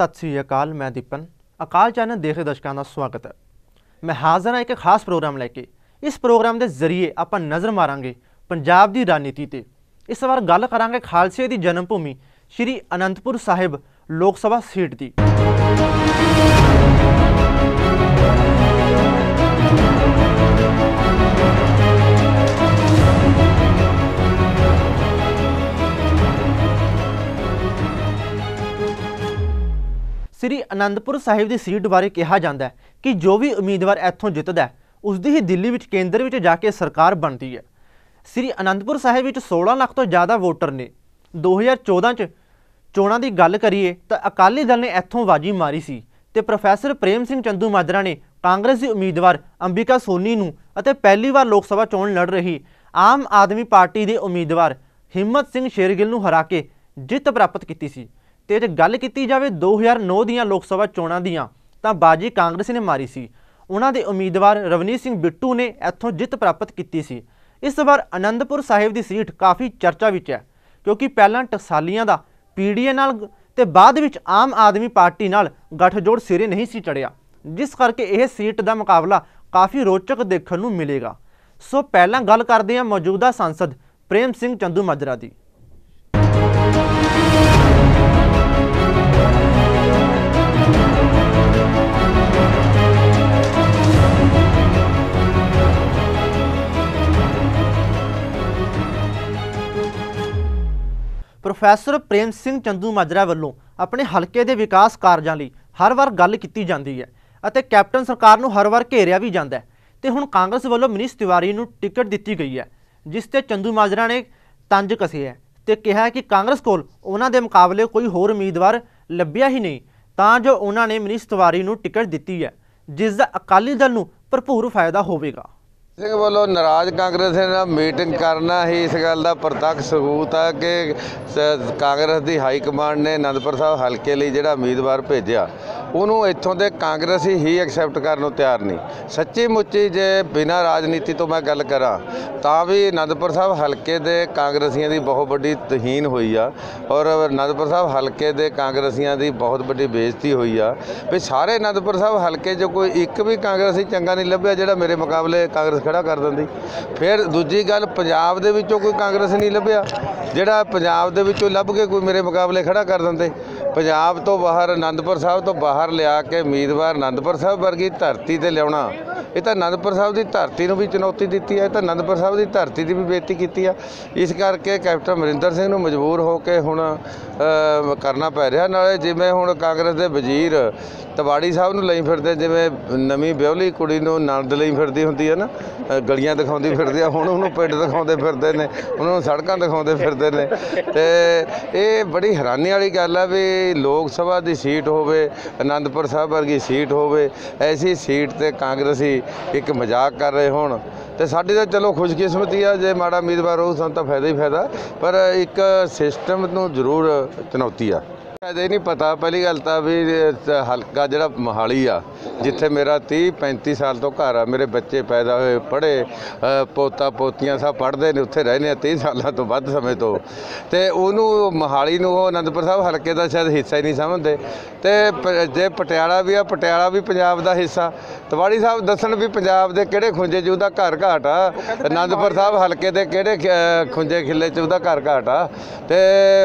सत श्री अकाल। मैं दीपन अकाल चैनल देखते दर्शकों का स्वागत है। मैं हाज़र हाँ एक खास प्रोग्राम लैके। इस प्रोग्राम के जरिए आप नज़र मारांगे पंजाब की राजनीति ते। इस बार गल करांगे खालसे की जन्मभूमि श्री अनंतपुर साहिब लोक सभा सीट की। श्री अनंतपुर साहिब की सीट बारे कहा जाता है कि जो भी उम्मीदवार इत्थों जितदा है उसकी ही दिल्ली विच केंद्र में जाके सरकार बनती है। श्री अनंतपुर साहिब विच 16 लाख तो ज़्यादा वोटर ने। 2014 च चोणां की गल करिए तो अकाली दल ने इत्थों बाजी मारी सी ते प्रोफैसर प्रेम सिंह चंदूमाजरा ने कांग्रेस की उम्मीदवार अंबिका सोनी नूं अते पहली बार लोक सभा चोण लड़ रही आम आदमी पार्टी के उम्मीदवार हिम्मत सिंह शेरगिल नूं हरा के जित प्राप्त की सी। ते जे गल की जाए 2009 दियां लोक सभा चोणां दियां तां बाजी कांग्रेस ने मारी सी। उन्हां दे उम्मीदवार रवनीत सिंह बिट्टू ने इत्थों जित प्राप्त की सी। इस बार अनंतपुर साहिब की सीट काफ़ी चर्चा विच है क्योंकि पहलां टकसालियां दा पीडीए नाल ते बाद विच आम आदमी पार्टी नाल गठजोड़ सिरे नहीं सी चढ़िया, जिस करके यह सीट का मुकाबला काफ़ी रोचक देखने नूं मिलेगा। सो पहलां गल करदे हां मौजूदा सांसद प्रेम सिंह चंदूमाजरा दी। प्रोफैसर प्रेम सिंह चंदूमाजरा वालों अपने हल्के के विकास कार्यों लई हर बार गल की जाती है अते कैप्टन सरकार नूं हर बार घेरिया भी जाता है। तो हुण कांग्रेस वालों मनीष तिवारी नूं टिकट दी गई है, जिसते चंदूमाजरा ने तंज कसे है तो कहा कि कांग्रेस कोल उन्हां दे मुकाबले कोई होर उम्मीदवार लभ्या ही नहीं, तां जो उन्होंने मनीष तिवारी नूं टिकट दी है जिसका अकाली दल नूं भरपूर फायदा होवेगा। सिंह वालों नाराज कांग्रेस ने मीटिंग करना ही इस गल का प्रतक्ष सबूत है कि कांग्रेस की हाई कमांड ने आनंदपुर साहब हल्के लिए जिहड़ा उम्मीदवार भेजा उन्होंने इत्थों के कांग्रेस ही एक्सैप्ट करने तैयार नहीं। सच्ची मुच्ची जे बिना राजनीति तो मैं गल करा तो भी आनंदपुर साहब हल्के दे कांग्रेसियों की बहुत बड़ी तहीन हुई आ और आनंदपुर साहब हल्के दे कांग्रेसियों की बहुत बड़ी बेइज्जती हुई आ भी सारे आनंदपुर साहब हल्के जो कोई एक भी कांग्रेसी चंगा नहीं लभ्या जिहड़ा मेरे मुकाबले कांग्रेस खड़ा कर दिंदी। फिर दूजी गल पंजाब दे विचों कोई कांग्रेस नहीं लभ्या जिहड़ा पंजाब दे विचों लभ के कोई मेरे मुकाबले खड़ा कर दिंदे। पंजाब तो बाहर आनंदपुर साहब तो बाहर लिया के उम्मीदवार आनंदपुर साहब वर्गी धरती ते लियाउणा ये तो आनंदपुर साहब की धरती नूं भी चुनौती दी है, तो आनंदपुर साहब की धरती की भी बेइज्जती की है। इस करके कैप्टन अमरिंदर सिंह नूं मजबूर होकर हुण करना पै रहा। नाले जिवें हुण कांग्रेस के वजीर तिवाड़ी साहब नूं लई फिरदे जिवें नवीं विआहली कुड़ी नूं नंद लई फिरदी हुंदी है ना, गलियां दिखाउंदी फिरदी है, हुण उहनूं पिंड दिखाउंदे फिरदे ने, उहनूं सड़कां दिखाउंदे फिरदे ने। ते ये बड़ी हैरानी वाली गल है भी लोक सभा की सीट होवे आनंदपुर साहब वर्गी सीट होवे ऐसी सीट ते कांग्रेसी एक मजाक कर रहे होण ते साडी तां चलो खुशकिस्मती है जे माड़ा उम्मीदवार हो सानूं तां फायदा ही फायदा, पर एक सिस्टम नूं जरूर चुनौती आ। ये नहीं पता पहली गल तो भी हल्का जिहड़ा मोहाली आ जिथे मेरा 30-35 साल तो घर आ, मेरे बच्चे पैदा हुए पढ़े पोता पोतियां सब पढ़ते हैं उत्थे रहने 30 सालों तो वध समय तो उन्होंने मोहाली नूं आनंदपुर साहब हल्के का शायद हिस्सा ही नहीं समझते। तो जे पटियाला भी आ पटियाला भी पंजाब का हिस्सा, तिवाड़ी साहब दसन भी पंजाब के किहड़े खुंजे च उहदा घर घाट आ, आनंदपुर साहब हल्के के किहड़े खुंजे खिले च उहदा घर घाट आ। तो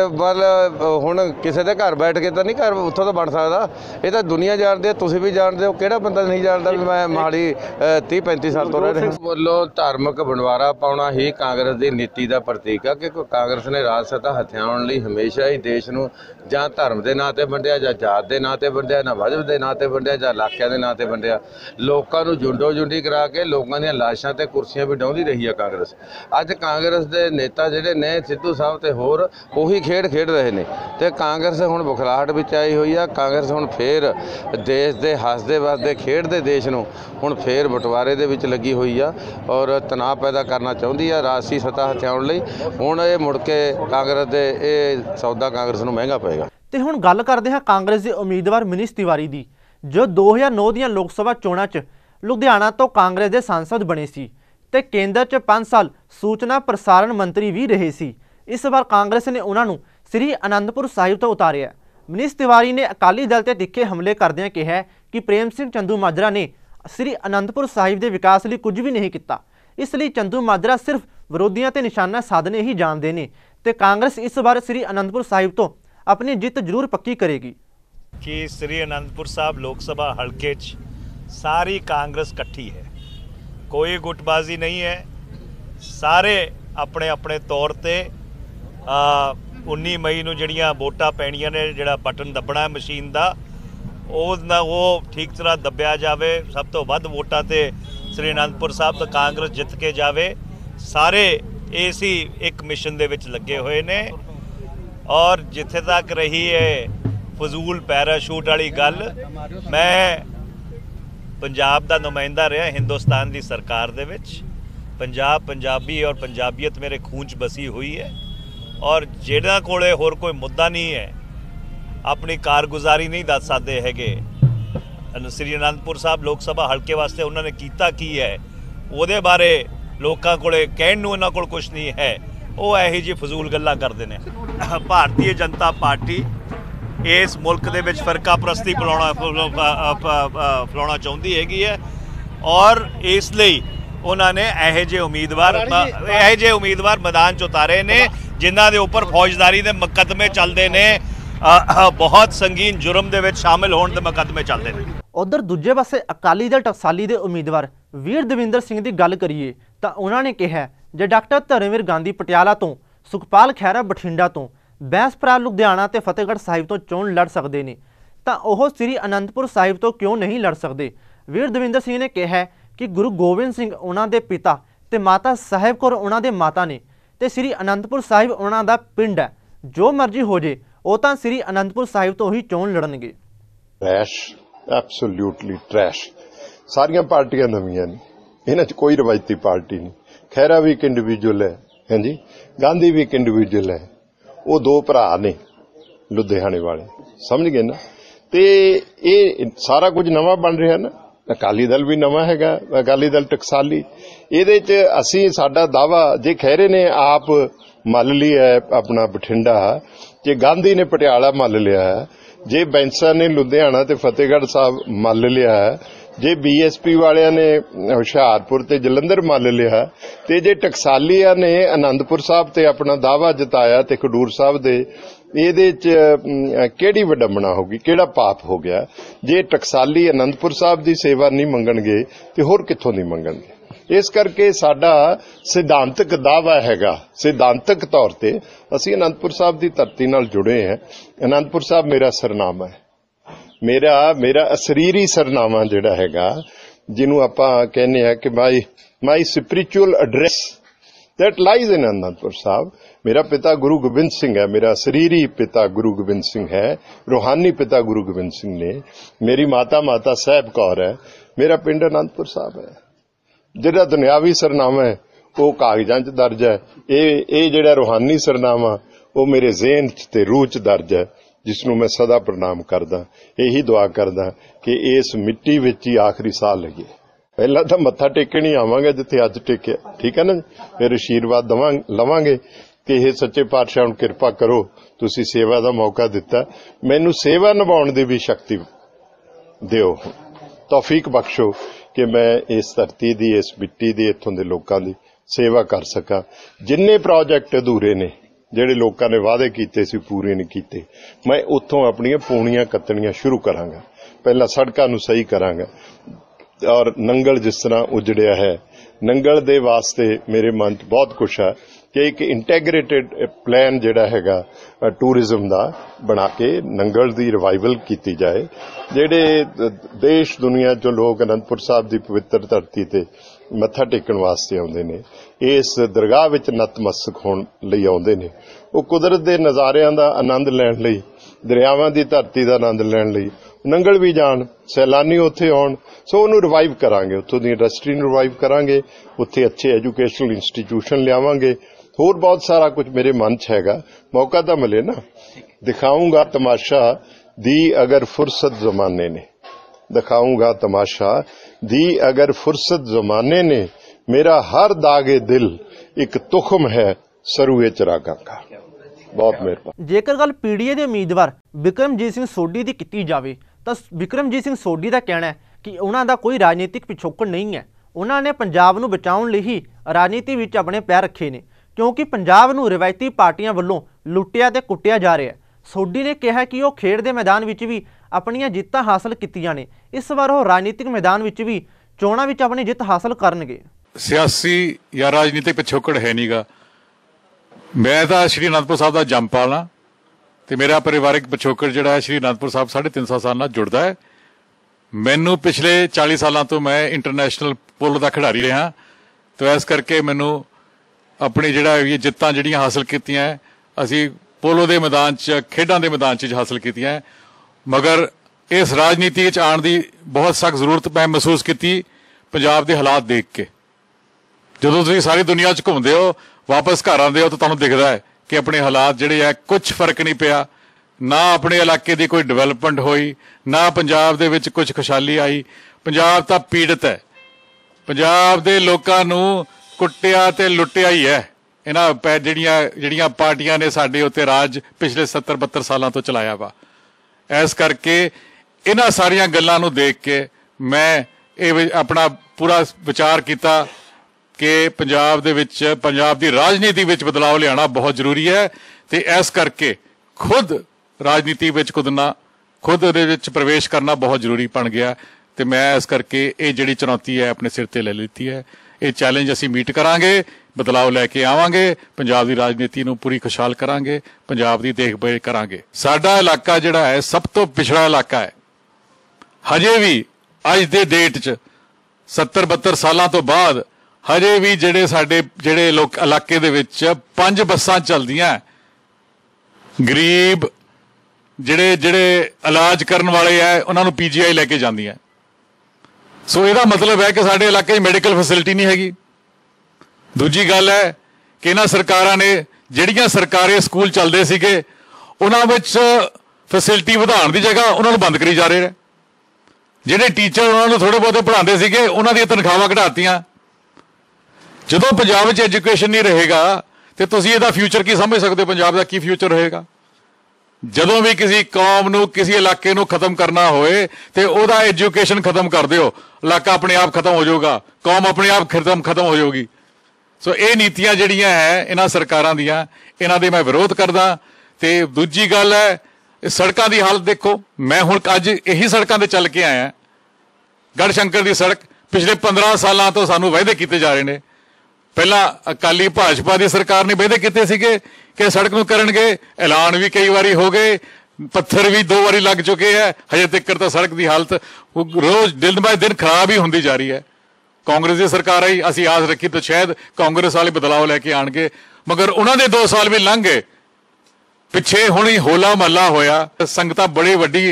मतलब हुण किसी के घर बैठ के तो नहीं घर उत्थों तो बन सकता, ये तो दुनिया जानती है, तुसीं भी जानते हो, किहड़ा बंदा नहीं जानता भी मैं मोहाली 30-35 साल तो रह रहा। बोलो धार्मिक बंटवारा पाउणा ही कांग्रेस की नीति का प्रतीक है कि कांग्रेस ने राज सत्ता हथियाउण लई हमेशा ही देश नूं जां धर्म के नाँ ते वंडिया जां जात के नाँ ते वंडिया ना मजहब के नाँ ते वंडिया जां इलाकिਆਂ के नाँ ते वंडिया, लोकां नूं जुंडो जुंडी करा के लोकां दीयां लाशां ते कुर्सियां भी डाउंदी रही है कांग्रेस। अज कांग्रेस के नेता जिहड़े ने सिद्धू साहब ते होर उही खेड खेड रहे ने ते कांग्रेस हुण बुखलाहट विच आई हुई है। कांग्रेस हुण फिर देश के हसदे वसदे खेडदे देश नूं हुण फिर बंटवारे दे विच लगी हुई है और तनाव पैदा करना चाहुंदी है राजसी सत्ता हथियाउण लई। हुण ये मुड़ के कांग्रेस दे ये सौदा कांग्रेस नूं महंगा पएगा। ते हुण गल करदे हां कांग्रेस के उम्मीदवार मनीष तिवारी दी जो 2009 दियां लोक सभा चोणां च लुधियाना तो कांग्रेस के सांसद बने सी ते केंद्र च 5 साल सूचना प्रसारण मंत्री भी रहे सी। इस बार कांग्रेस ने उन्होंने श्री आनंदपुर साहिब तो उतारिया ਮਨੀਸ਼ ਤਿਵਾਰੀ ਨੇ ਅਕਾਲੀ ਦਲ ਤੇ ਤਿੱਖੇ ਹਮਲੇ ਕਰਦਿਆਂ ਕਿਹਾ ਕਿ ਪ੍ਰੇਮ ਸਿੰਘ ਚੰਦੂਮਾਜਰਾ ਨੇ ਸ੍ਰੀ ਅਨੰਦਪੁਰ ਸਾਹਿਬ ਦੇ ਵਿਕਾਸ ਲਈ ਕੁਝ ਵੀ ਨਹੀਂ ਕੀਤਾ। ਇਸ ਲਈ ਚੰਦੂਮਾਜਰਾ ਸਿਰਫ ਵਿਰੋਧੀਆਂ ਤੇ ਨਿਸ਼ਾਨਾ ਸਾਧਨੇ ਹੀ ਜਾਣਦੇ ਨੇ ਤੇ ਕਾਂਗਰਸ ਇਸ ਵਾਰ ਸ੍ਰੀ ਅਨੰਦਪੁਰ ਸਾਹਿਬ ਤੋਂ ਆਪਣੀ ਜਿੱਤ ਜ਼ਰੂਰ ਪੱਕੀ ਕਰੇਗੀ। कि श्री अनंदपुर साहब लोक सभा हल्के सारी कांग्रेस इकट्ठी है, कोई गुटबाजी नहीं है। सारे अपने अपने तौर पर 19 मई ਨੂੰ ਜਿਹੜੀਆਂ ਵੋਟਾਂ ਪੈਣੀਆਂ ਨੇ, ਜਿਹੜਾ ਬਟਨ ਦੱਬਣਾ ਮਸ਼ੀਨ ਦਾ, ਉਹ ਠੀਕ ਤਰ੍ਹਾਂ ਦੱਬਿਆ ਜਾਵੇ। ਸਭ ਤੋਂ ਵੱਧ ਵੋਟਾਂ ਤੇ ਸ੍ਰੀ ਅਨੰਦਪੁਰ ਸਾਹਿਬ ਤੋਂ ਕਾਂਗਰਸ ਜਿੱਤ ਕੇ ਜਾਵੇ। ਸਾਰੇ ਇਸੇ ਇੱਕ ਮਿਸ਼ਨ ਦੇ ਵਿੱਚ ਲੱਗੇ ਹੋਏ ਨੇ। ਔਰ ਜਿੱਥੇ ਤੱਕ ਰਹੀ ਹੈ ਫਜ਼ੂਲ ਪੈਰਾਸ਼ੂਟ ਵਾਲੀ ਗੱਲ, ਮੈਂ ਪੰਜਾਬ ਦਾ ਨੁਮਾਇੰਦਾ ਰਿਹਾ ਹਿੰਦੁਸਤਾਨ ਦੀ ਸਰਕਾਰ ਦੇ ਵਿੱਚ। ਪੰਜਾਬ, ਪੰਜਾਬੀ ਔਰ ਪੰਜਾਬੀਅਤ ਮੇਰੇ ਖੂਨ 'ਚ ਬਸੀ ਹੋਈ ਹੈ। ਔਰ ਜਿਹਨਾਂ ਕੋਲੇ ਹੋਰ ਕੋਈ ਮੁੱਦਾ ਨਹੀਂ ਹੈ, ਆਪਣੀ ਕਾਰਗੁਜ਼ਾਰੀ ਨਹੀਂ ਦੱਸ ਸਕਦੇ ਹੈਗੇ। ਸ੍ਰੀ ਅਨੰਦਪੁਰ ਸਾਹਿਬ ਲੋਕ ਸਭਾ ਹਲਕੇ ਵਾਸਤੇ ਉਹਨਾਂ ਨੇ ਕੀਤਾ ਕੀ ਹੈ, ਉਹਦੇ ਬਾਰੇ ਲੋਕਾਂ ਕੋਲੇ ਕਹਿਣ ਨੂੰ ਉਹਨਾਂ ਕੋਲ ਕੁਝ ਨਹੀਂ ਹੈ। ਉਹ ਇਹੋ ਜਿਹੀ ਫਜ਼ੂਲ ਗੱਲਾਂ ਕਰਦੇ ਨੇ। ਭਾਰਤੀ ਜਨਤਾ ਪਾਰਟੀ ਇਸ ਮੁਲਕ ਦੇ ਵਿੱਚ ਫਿਰਕਾ ਪ੍ਰਸਤੀ ਫੈਲਾਉਣਾ ਚਾਹੁੰਦੀ ਹੈਗੀ ਹੈ। ਔਰ ਇਸ ਲਈ ਉਹਨਾਂ ਨੇ ਇਹੋ ਜਿਹੇ ਉਮੀਦਵਾਰ ਮੈਦਾਨ 'ਚ ਉਤਾਰੇ ਨੇ ਜਿਨ੍ਹਾਂ ਦੇ ਉੱਪਰ ਫੌਜਦਾਰੀ ਦੇ ਮੁਕੱਦਮੇ ਚੱਲਦੇ ਨੇ, ਬਹੁਤ ਸੰਗੀਨ ਜੁਰਮ ਦੇ ਵਿੱਚ ਸ਼ਾਮਿਲ ਹੋਣ ਦੇ ਮੁਕੱਦਮੇ ਚੱਲਦੇ ਨੇ। ਉਧਰ ਦੂਜੇ ਪਾਸੇ ਅਕਾਲੀ ਦਲ ਟਕਸਾਲੀ ਦੇ ਉਮੀਦਵਾਰ ਵੀਰ ਦਵਿੰਦਰ ਸਿੰਘ ਦੀ ਗੱਲ ਕਰੀਏ ਤਾਂ ਉਹਨਾਂ ਨੇ ਕਿਹਾ ਜੇ ਡਾਕਟਰ ਧਰਮਵੀਰ ਗਾਂਧੀ ਪਟਿਆਲਾ ਤੋਂ, ਸੁਖਪਾਲ ਖਹਿਰਾ ਬਠਿੰਡਾ ਤੋਂ, ਬੈਂਸਪਰਾ ਲੁਧਿਆਣਾ ਤੇ ਫਤਿਹਗੜ੍ਹ ਸਾਹਿਬ ਤੋਂ ਚੋਣ ਲੜ ਸਕਦੇ ਨੇ ਤਾਂ ਉਹ ਸ੍ਰੀ ਅਨੰਦਪੁਰ ਸਾਹਿਬ ਤੋਂ ਕਿਉਂ ਨਹੀਂ ਲੜ ਸਕਦੇ। ਵੀਰ ਦਵਿੰਦਰ ਸਿੰਘ ਨੇ ਕਿਹਾ ਕਿ ਗੁਰੂ ਗੋਬਿੰਦ ਸਿੰਘ ਉਹਨਾਂ ਦੇ ਪਿਤਾ ਤੇ ਮਾਤਾ ਸਾਹਿਬ ਕੌਰ ਉਹਨਾਂ ਦੇ ਮਾਤਾ ਨੇ ਤੇ ਸ੍ਰੀ ਅਨੰਦਪੁਰ ਸਾਹਿਬ ਉਹਨਾਂ ਦਾ ਪਿੰਡ ਹੈ। ਜੋ ਮਰਜ਼ੀ ਹੋ ਜੇ ਉਹ ਤਾਂ ਸ੍ਰੀ ਅਨੰਦਪੁਰ ਸਾਹਿਬ ਤੋਂ ਹੀ ਚੋਣ ਲੜਨਗੇ। Trash, absolutely trash. ਸਾਰੀਆਂ ਪਾਰਟੀਆਂ ਨਵੀਆਂ ਨੇ, ਇਹਨਾਂ 'ਚ ਕੋਈ ਰਵਾਇਤੀ ਪਾਰਟੀ ਨਹੀਂ। ਖਹਿਰਾ ਵੀ ਇੱਕ ਇੰਡੀਵਿਜੂਅਲ ਹੈ, ਹਾਂਜੀ, ਗਾਂਧੀ ਵੀ ਇੱਕ ਇੰਡੀਵਿਜੂਅਲ ਹੈ। ਉਹ ਦੋ ਭਰਾ ਨੇ ਲੁਧਿਆਣੇ ਵਾਲੇ, ਸਮਝ ਗਏ ਨਾ। ਤੇ ਇਹ ਸਾਰਾ ਕੁਝ ਨਵਾਂ ਬਣ ਰਿਹਾ ਨਾ। ਅਕਾਲੀ ਦਲ ਵੀ ਨਵਾਂ ਹੈਗਾ, ਅਕਾਲੀ ਦਲ ਟਕਸਾਲੀ। ਇਹਦੇ 'ਚ ਅਸੀਂ, ਸਾਡਾ ਦਾਵਾ, ਜੇ ਖਹਿਰੇ ਨੇ ਆਪ ਮੱਲ ਲਈ ਹੈ ਆਪਣਾ ਬਠਿੰਡਾ, ਜੇ ਗਾਂਧੀ ਨੇ ਪਟਿਆਲਾ ਮੱਲ ਲਿਆ ਹੈ, ਜੇ ਬੈਂਸਾ ਨੇ ਲੁਧਿਆਣਾ ਤੇ ਫਤਿਹਗੜ੍ਹ ਸਾਹਿਬ ਮੱਲ ਲਿਆ ਹੈ, ਜੇ ਬੀਐਸਪੀ ਵਾਲਿਆਂ ਨੇ ਹੁਸ਼ਿਆਰਪੁਰ ਤੇ ਜਲੰਧਰ ਮੱਲ ਲਿਆ, ਤੇ ਜੇ ਟਕਸਾਲੀਆਂ ਨੇ ਆਨੰਦਪੁਰ ਸਾਹਿਬ ਤੇ ਆਪਣਾ ਦਾਵਾ ਜਤਾਇਆ ਤੇ ਖਡੂਰ ਸਾਹਿਬ ਦੇ, ਇਹਦੇ 'ਚ ਕਿਹੜੀ ਵਿਡੰਬਣਾ ਹੋਗੀ, ਕਿਹੜਾ ਪਾਪ ਹੋ ਗਿਆ। ਜੇ ਟਕਸਾਲੀ ਆਨੰਦਪੁਰ ਸਾਹਿਬ ਦੀ ਸੇਵਾ ਨਹੀਂ ਮੰਗਣਗੇ ਤੇ ਹੋਰ ਕਿੱਥੋਂ ਦੀ ਮੰਗਣਗੇ। ਇਸ ਕਰਕੇ ਸਾਡਾ ਸਿਧਾਂਤਕ ਦਾਵਾ ਹੈਗਾ, ਸਿਧਾਂਤਕ ਤੌਰ ਤੇ ਅਸੀਂ ਆਨੰਦਪੁਰ ਸਾਹਿਬ ਦੀ ਧਰਤੀ ਨਾਲ ਜੁੜੇ ਹਾਂ। ਆਨੰਦਪੁਰ ਸਾਹਿਬ ਮੇਰਾ ਸਰਨਾਮਾ ਹੈ, ਮੇਰਾ ਅਸਰੀਰੀ ਸਰਨਾਮਾ ਜਿਹੜਾ ਹੈਗਾ, ਜਿਹਨੂੰ ਆਪਾਂ ਕਹਿੰਦੇ ਆ ਕਿ my spiritual address that lies in Anandpur Sahib। मेरा पिता गुरु गोबिंद सिंह है, मेरा शरीरी पिता गुरु गोबिंद सिंह है, रूहानी पिता गुरु गोबिंद सिंह ने, मेरी माता साहब कौर है, मेरा पिंड आनंदपुर साहब है। ਜਿਹੜਾ ਦੁਨਿਆਵੀ ਸਰਨਾਮਾ ਹੈ ਉਹ ਕਾਗਜ਼ਾਂ 'ਚ ਦਰਜ ਹੈ, ਇਹ ਜਿਹੜਾ ਰੂਹਾਨੀ ਸਰਨਾਮਾ ਉਹ ਮੇਰੇ ਜ਼ਿਹਨ 'ਚ ਤੇ ਰੂਹ 'ਚ ਦਰਜ ਹੈ, ਜਿਸ ਨੂੰ ਮੈਂ ਸਦਾ ਪ੍ਰਣਾਮ ਕਰਦਾ। ਇਹੀ ਦੁਆ ਕਰਦਾ ਕਿ ਇਸ ਮਿੱਟੀ ਵਿੱਚ ਹੀ ਆਖਰੀ ਸਾਹ ਲਈਏ। ਪਹਿਲਾਂ ਤਾਂ ਮੱਥਾ ਟੇਕਣ ਹੀ ਆਵਾਂਗੇ ਜਿੱਥੇ ਅੱਜ ਟੇਕਿਆ, ਠੀਕ ਹੈ ਨਾ। ਫਿਰ ਆਸ਼ੀਰਵਾਦ ਲਵਾਂਗੇ ਕਿ ਇਹ ਸੱਚੇ ਪਾਤਸ਼ਾਹ ਨੂੰ ਕਿਰਪਾ ਕਰੋ, ਤੁਸੀਂ ਸੇਵਾ ਦਾ ਮੌਕਾ ਦਿੱਤਾ, ਮੈਨੂੰ ਸੇਵਾ ਨਿਭਾਉਣ ਦੀ ਵੀ ਸ਼ਕਤੀ ਦਿਓ, ਤੌਫੀਕ ਬਖਸ਼ੋ ਕਿ ਮੈਂ ਇਸ ਧਰਤੀ ਦੀ, ਇਸ ਮਿੱਟੀ ਦੀ, ਇੱਥੋਂ ਦੇ ਲੋਕਾਂ ਦੀ ਸੇਵਾ ਕਰ ਸਕਾਂ। ਜਿੰਨੇ ਪ੍ਰੋਜੈਕਟ ਅਧੂਰੇ ਨੇ, ਜਿਹੜੇ ਲੋਕਾਂ ਨੇ ਵਾਅਦੇ ਕੀਤੇ ਸੀ ਪੂਰੇ ਨਹੀਂ ਕੀਤੇ, ਮੈਂ ਉੱਥੋਂ ਆਪਣੀਆਂ ਪੂਣੀਆਂ ਕੱਤਣੀਆਂ ਸ਼ੁਰੂ ਕਰਾਂਗਾ। ਪਹਿਲਾਂ ਸੜਕਾਂ ਨੂੰ ਸਹੀ ਕਰਾਂਗਾ। ਔਰ ਨੰਗਲ ਜਿਸ ਤਰ੍ਹਾਂ ਉਜੜਿਆ ਹੈ, ਨੰਗਲ ਦੇ ਵਾਸਤੇ ਮੇਰੇ ਮਨ 'ਚ ਬਹੁਤ ਕੁਛ ਹੈ ਕਿ ਇੱਕ ਇੰਟੈਗਰੇਟਿਡ ਪਲਾਨ ਜਿਹੜਾ ਹੈਗਾ ਟੂਰਿਜ਼ਮ ਦਾ ਬਣਾ ਕੇ ਨੰਗਲ ਦੀ ਰਿਵਾਈਵਲ ਕੀਤੀ ਜਾਏ। ਜਿਹੜੇ ਦੇਸ਼ ਦੁਨੀਆ 'ਚੋਂ ਲੋਕ ਅਨੰਦਪੁਰ ਸਾਹਿਬ ਦੀ ਪਵਿੱਤਰ ਧਰਤੀ ਤੇ ਮੱਥਾ ਟੇਕਣ ਵਾਸਤੇ ਆਉਂਦੇ ਨੇ, ਇਸ ਦਰਗਾਹ ਵਿੱਚ ਨਤਮਸਤਕ ਹੋਣ ਲਈ ਆਉਂਦੇ ਨੇ, ਉਹ ਕੁਦਰਤ ਦੇ ਨਜ਼ਾਰਿਆਂ ਦਾ ਆਨੰਦ ਲੈਣ ਲਈ, ਦਰਿਆਵਾਂ ਦੀ ਧਰਤੀ ਦਾ ਆਨੰਦ ਲੈਣ ਲਈ ਨੰਗਲ ਵੀ ਜਾਣ, ਸੈਲਾਨੀ ਉੱਥੇ ਆਉਣ। ਸੋ ਉਹਨੂੰ ਰਿਵਾਈਵ ਕਰਾਂਗੇ, ਉੱਥੋਂ ਦੀ ਇੰਡਸਟਰੀ ਨੂੰ ਰਿਵਾਈਵ ਕਰਾਂਗੇ, ਉੱਥੇ ਅੱਛੇ ਐਜੂਕੇਸ਼ਨਲ ਇੰਸਟੀਟਿਊਸ਼ਨ ਲਿਆਵਾਂਗੇ। ਹੋਰ ਬਹੁਤ ਸਾਰਾ ਕੁਝ ਮੇਰੇ ਮਨ 'ਚ ਹੈਗਾ, ਮੌਕਾ ਤਾਂ ਮਿਲੇ ਨਾ। ਦਿਖਾਊਂਗਾ ਤਮਾਸ਼ਾ ਦੀ ਅਗਰ ਫੁਰਸਤ ਜ਼ਮਾਨੇ ਨੇ, ਦਿਖਾਊਂਗਾ ਤਮਾਸ਼ਾ ਦੀ ਅਗਰ ਫੁਰਸਤ ਜ਼ਮਾਨੇ ਨੇ, ਮੇਰਾ ਹਰ ਦਾਗੇ ਦਿਲ ਇੱਕ ਤੁਖਮ ਹੈ ਸਰੂਏ ਚਰਾਗਾਂ ਦਾ। ਬਹੁਤ ਮਿਹਰਬਾਨੀ। ਜੇਕਰ ਗੱਲ ਪੀਡੀਏ ਦੇ ਉਮੀਦਵਾਰ ਬਿਕਰਮਜੀਤ ਸਿੰਘ ਸੋਢੀ ਦੀ ਕੀਤੀ ਜਾਵੇ ਤਾਂ ਬਿਕਰਮਜੀਤ ਸਿੰਘ ਸੋਢੀ ਦਾ ਕਹਿਣਾ ਹੈ ਕਿ ਉਹਨਾਂ ਦਾ ਕੋਈ ਰਾਜਨੀਤਿਕ ਪਿਛੋਕੜ ਨਹੀਂ ਹੈ। ਉਹਨਾਂ ਨੇ ਪੰਜਾਬ ਨੂੰ ਬਚਾਉਣ ਲਈ ਹੀ ਰਾਜਨੀਤੀ ਵਿੱਚ ਆਪਣੇ ਪੈਰ ਰੱਖੇ ਨੇ, ਕਿਉਂਕਿ ਪੰਜਾਬ ਨੂੰ ਰਵਾਇਤੀ ਪਾਰਟੀਆਂ ਵੱਲੋਂ ਲੁੱਟਿਆ ਤੇ ਕੁੱਟਿਆ ਜਾ ਰਿਹਾ ਹੈ। ਸੋਢੀ ਨੇ ਕਿਹਾ ਕਿ ਉਹ ਖੇਡ ਦੇ ਮੈਦਾਨ ਵਿੱਚ ਵੀ ਆਪਣੀਆਂ ਜਿੱਤਾਂ ਹਾਸਲ ਕੀਤੀਆਂ ਨੇ, ਇਸ ਵਾਰ ਉਹ ਰਾਜਨੀਤਿਕ ਮੈਦਾਨ ਵਿੱਚ ਵੀ ਚੋਣਾਂ ਵਿੱਚ ਆਪਣੀ ਜਿੱਤ ਹਾਸਲ ਕਰਨਗੇ। ਸਿਆਸੀ ਜਾਂ ਰਾਜਨੀਤਿਕ ਪਿਛੋਕੜ ਹੈ ਨਹੀਂਗਾ। ਮੈਂ ਤਾਂ ਸ਼੍ਰੀ ਅਨੰਦਪੁਰ ਸਾਹਿਬ ਦਾ ਜੰਮਪਲ ਹਾਂ ਤੇ ਮੇਰਾ ਪਰਿਵਾਰਿਕ ਪਿਛੋਕੜ ਜਿਹੜਾ ਹੈ ਸ਼੍ਰੀ ਅਨੰਦਪੁਰ ਸਾਹਿਬ 350 ਸਾਲ ਨਾਲ ਜੁੜਦਾ ਹੈ। ਮੈਨੂੰ ਪਿਛਲੇ 40 ਸਾਲਾਂ ਤੋਂ ਮੈਂ ਇੰਟਰਨੈਸ਼ਨਲ ਪੋਲੋ ਦਾ ਖਿਡਾਰੀ ਰਿਹਾ, ਤਾਂ ਇਸ ਕਰਕੇ ਮੈਨੂੰ ਆਪਣੀ ਜਿਹੜਾ ਇਹ ਜਿੱਤਾਂ ਜਿਹੜੀਆਂ ਹਾਸਲ ਕੀਤੀਆਂ ਅਸੀਂ ਪੋਲੋ ਦੇ ਮੈਦਾਨ 'ਚ, ਖੇਡਾਂ ਦੇ ਮੈਦਾਨ 'ਚ ਹਾਸਲ ਕੀਤੀਆਂ। ਮਗਰ ਇਸ ਰਾਜਨੀਤੀ 'ਚ ਆਉਣ ਦੀ ਬਹੁਤ ਸਖਤ ਜ਼ਰੂਰਤ ਮੈਂ ਮਹਿਸੂਸ ਕੀਤੀ ਪੰਜਾਬ ਦੇ ਹਾਲਾਤ ਦੇਖ ਕੇ। ਜਦੋਂ ਤੁਸੀਂ ਸਾਰੀ ਦੁਨੀਆ 'ਚ ਘੁੰਮਦੇ ਹੋ, ਵਾਪਸ ਘਰ ਆਉਂਦੇ ਹੋ, ਤਾਂ ਤੁਹਾਨੂੰ ਦਿਖਦਾ ਹੈ ਕਿ ਆਪਣੇ ਹਾਲਾਤ ਜਿਹੜੇ ਹੈ ਕੁਝ ਫਰਕ ਨਹੀਂ ਪਿਆ। ਨਾ ਆਪਣੇ ਇਲਾਕੇ ਦੀ ਕੋਈ ਡਿਵੈਲਪਮੈਂਟ ਹੋਈ, ਨਾ ਪੰਜਾਬ ਦੇ ਵਿੱਚ ਕੁਝ ਖੁਸ਼ਹਾਲੀ ਆਈ। ਪੰਜਾਬ ਤਾਂ ਪੀੜਤ ਹੈ। ਪੰਜਾਬ ਦੇ ਲੋਕਾਂ ਨੂੰ ਕੁੱਟਿਆ ਤੇ ਲੁੱਟਿਆ ਹੀ ਹੈ ਇਹਨਾਂ ਜਿਹੜੀਆਂ ਪਾਰਟੀਆਂ ਨੇ ਸਾਡੇ ਉੱਤੇ ਰਾਜ ਪਿਛਲੇ 70-72 ਸਾਲਾਂ ਤੋਂ ਚਲਾਇਆ ਵਾ। ਇਸ ਕਰਕੇ ਇਹਨਾਂ ਸਾਰੀਆਂ ਗੱਲਾਂ ਨੂੰ ਦੇਖ ਕੇ ਮੈਂ ਇਹ ਆਪਣਾ ਪੂਰਾ ਵਿਚਾਰ ਕੀਤਾ ਕਿ ਪੰਜਾਬ ਦੇ ਵਿੱਚ, ਪੰਜਾਬ ਦੀ ਰਾਜਨੀਤੀ ਵਿੱਚ ਬਦਲਾਅ ਲਿਆਉਣਾ ਬਹੁਤ ਜ਼ਰੂਰੀ ਹੈ ਤੇ ਇਸ ਕਰਕੇ ਖੁਦ ਰਾਜਨੀਤੀ ਵਿੱਚ ਕੁਦਨਾ, ਖੁਦ ਉਹਦੇ ਵਿੱਚ ਪ੍ਰਵੇਸ਼ ਕਰਨਾ ਬਹੁਤ ਜ਼ਰੂਰੀ ਬਣ ਗਿਆ। ਤੇ ਮੈਂ ਇਸ ਕਰਕੇ ਇਹ ਜਿਹੜੀ ਚੁਣੌਤੀ ਹੈ ਆਪਣੇ ਸਿਰ ਤੇ ਲੈ ਲਿੱਤੀ ਹੈ। ਇਹ ਚੈਲੰਜ ਅਸੀਂ ਮੀਟ ਕਰਾਂਗੇ, ਬਦਲਾਅ ਲੈ ਕੇ ਆਵਾਂਗੇ, ਪੰਜਾਬ ਦੀ ਰਾਜਨੀਤੀ ਨੂੰ ਪੂਰੀ ਖੁਸ਼ਹਾਲ ਕਰਾਂਗੇ, ਪੰਜਾਬ ਦੀ ਦੇਖਭਾਲ ਕਰਾਂਗੇ। ਸਾਡਾ ਇਲਾਕਾ ਜਿਹੜਾ ਹੈ ਸਭ ਤੋਂ ਪਿਛੜਾ ਇਲਾਕਾ ਹੈ। ਹਜੇ ਵੀ ਅੱਜ ਦੇ ਡੇਟ 'ਚ 70-72 ਸਾਲਾਂ ਤੋਂ ਬਾਅਦ ਹਜੇ ਵੀ ਜਿਹੜੇ ਲੋਕ ਇਲਾਕੇ ਦੇ ਵਿੱਚ 5 ਬੱਸਾਂ ਚੱਲਦੀਆਂ, ਗਰੀਬ ਜਿਹੜੇ ਇਲਾਜ ਕਰਨ ਵਾਲੇ ਆ ਉਹਨਾਂ ਨੂੰ PGI ਲੈ ਕੇ ਜਾਂਦੀਆਂ। ਸੋ ਇਹਦਾ ਮਤਲਬ ਹੈ ਕਿ ਸਾਡੇ ਇਲਾਕੇ 'ਚ ਮੈਡੀਕਲ ਫੈਸਿਲਿਟੀ ਨਹੀਂ ਹੈਗੀ। ਦੂਜੀ ਗੱਲ ਹੈ ਕਿ ਇਹਨਾਂ ਸਰਕਾਰਾਂ ਨੇ ਜਿਹੜੀਆਂ ਸਰਕਾਰੀ ਸਕੂਲ ਚੱਲਦੇ ਸੀਗੇ ਉਹਨਾਂ ਵਿੱਚ ਫੈਸਿਲਿਟੀ ਵਧਾਉਣ ਦੀ ਜਗ੍ਹਾ ਉਹਨਾਂ ਨੂੰ ਬੰਦ ਕਰੀ ਜਾ ਰਹੇ ਨੇ। ਜਿਹੜੇ ਟੀਚਰ ਉਹਨਾਂ ਨੂੰ ਥੋੜੇ ਬਹੁਤੇ ਪੜ੍ਹਾਉਂਦੇ ਸੀਗੇ ਉਹਨਾਂ ਦੀਆਂ ਤਨਖਾਹਾਂ ਘਟਾਤੀਆਂ। ਜਦੋਂ ਪੰਜਾਬ ਵਿੱਚ ਐਜੂਕੇਸ਼ਨ ਨਹੀਂ ਰਹੇਗਾ ਤੇ ਤੁਸੀਂ ਇਹਦਾ ਫਿਊਚਰ ਕੀ ਸਮਝ ਸਕਦੇ ਹੋ? ਪੰਜਾਬ ਦਾ ਕੀ ਫਿਊਚਰ ਰਹੇਗਾ? ਜਦੋਂ ਵੀ ਕਿਸੇ ਕੌਮ ਨੂੰ, ਕਿਸੇ ਇਲਾਕੇ ਨੂੰ ਖਤਮ ਕਰਨਾ ਹੋਏ ਤੇ ਉਹਦਾ ਐਜੂਕੇਸ਼ਨ ਖਤਮ ਕਰ ਦਿਓ, ਇਲਾਕਾ ਆਪਣੇ ਆਪ ਖਤਮ ਹੋ ਜਾਊਗਾ, ਕੌਮ ਆਪਣੇ ਆਪ ਖਤਮ ਹੋ ਜਾਊਗੀ। ਸੋ ਇਹ ਨੀਤੀਆਂ ਜਿਹੜੀਆਂ ਹੈ ਇਹਨਾਂ ਸਰਕਾਰਾਂ ਦੀਆਂ, ਇਹਨਾਂ ਦੇ ਮੈਂ ਵਿਰੋਧ ਕਰਦਾ। ਤੇ ਦੂਜੀ ਗੱਲ ਹੈ ਸੜਕਾਂ ਦੀ ਹਾਲਤ ਦੇਖੋ। ਮੈਂ ਹੁਣ ਅੱਜ ਇਹੀ ਸੜਕਾਂ ਤੇ ਚੱਲ ਕੇ ਆਇਆ। ਗੜ੍ਹਸ਼ੰਕਰ ਦੀ ਸੜਕ ਪਿਛਲੇ 15 ਸਾਲਾਂ ਤੋਂ ਸਾਨੂੰ ਵਾਅਦੇ ਕੀਤੇ ਜਾ ਰਹੇ ਨੇ। ਪਹਿਲਾਂ ਅਕਾਲੀ ਭਾਜਪਾ ਦੀ ਸਰਕਾਰ ਨੇ ਵਾਅਦੇ ਕੀਤੇ ਸੀਗੇ ਕਿ ਸੜਕ ਨੂੰ ਕਰਨਗੇ, ਐਲਾਨ ਵੀ ਕਈ ਵਾਰੀ ਹੋ ਗਏ, ਪੱਥਰ ਵੀ 2 ਵਾਰੀ ਲੱਗ ਚੁੱਕੇ ਹੈ। ਹਜੇ ਤੱਕ ਤਾਂ ਸੜਕ ਦੀ ਹਾਲਤ ਰੋਜ਼ ਦਿਨ ਬਾਏ ਦਿਨ ਖਰਾਬ ਹੀ ਹੁੰਦੀ ਜਾ ਰਹੀ ਹੈ। ਕਾਂਗਰਸ ਦੀ ਸਰਕਾਰ ਆਈ, ਅਸੀਂ ਆਸ ਰੱਖੀ ਤਾਂ ਸ਼ਾਇਦ ਕਾਂਗਰਸ ਵਾਲੇ ਬਦਲਾਅ ਲੈ ਕੇ ਆਣਗੇ, ਮਗਰ ਉਹਨਾਂ ਦੇ 2 ਸਾਲ ਵੀ ਲੰਘ ਗਏ। ਪਿੱਛੇ ਹੁਣ ਹੀ ਹੋਲਾ ਮਹੱਲਾ ਹੋਇਆ, ਸੰਗਤਾਂ ਬੜੀ ਵੱਡੀ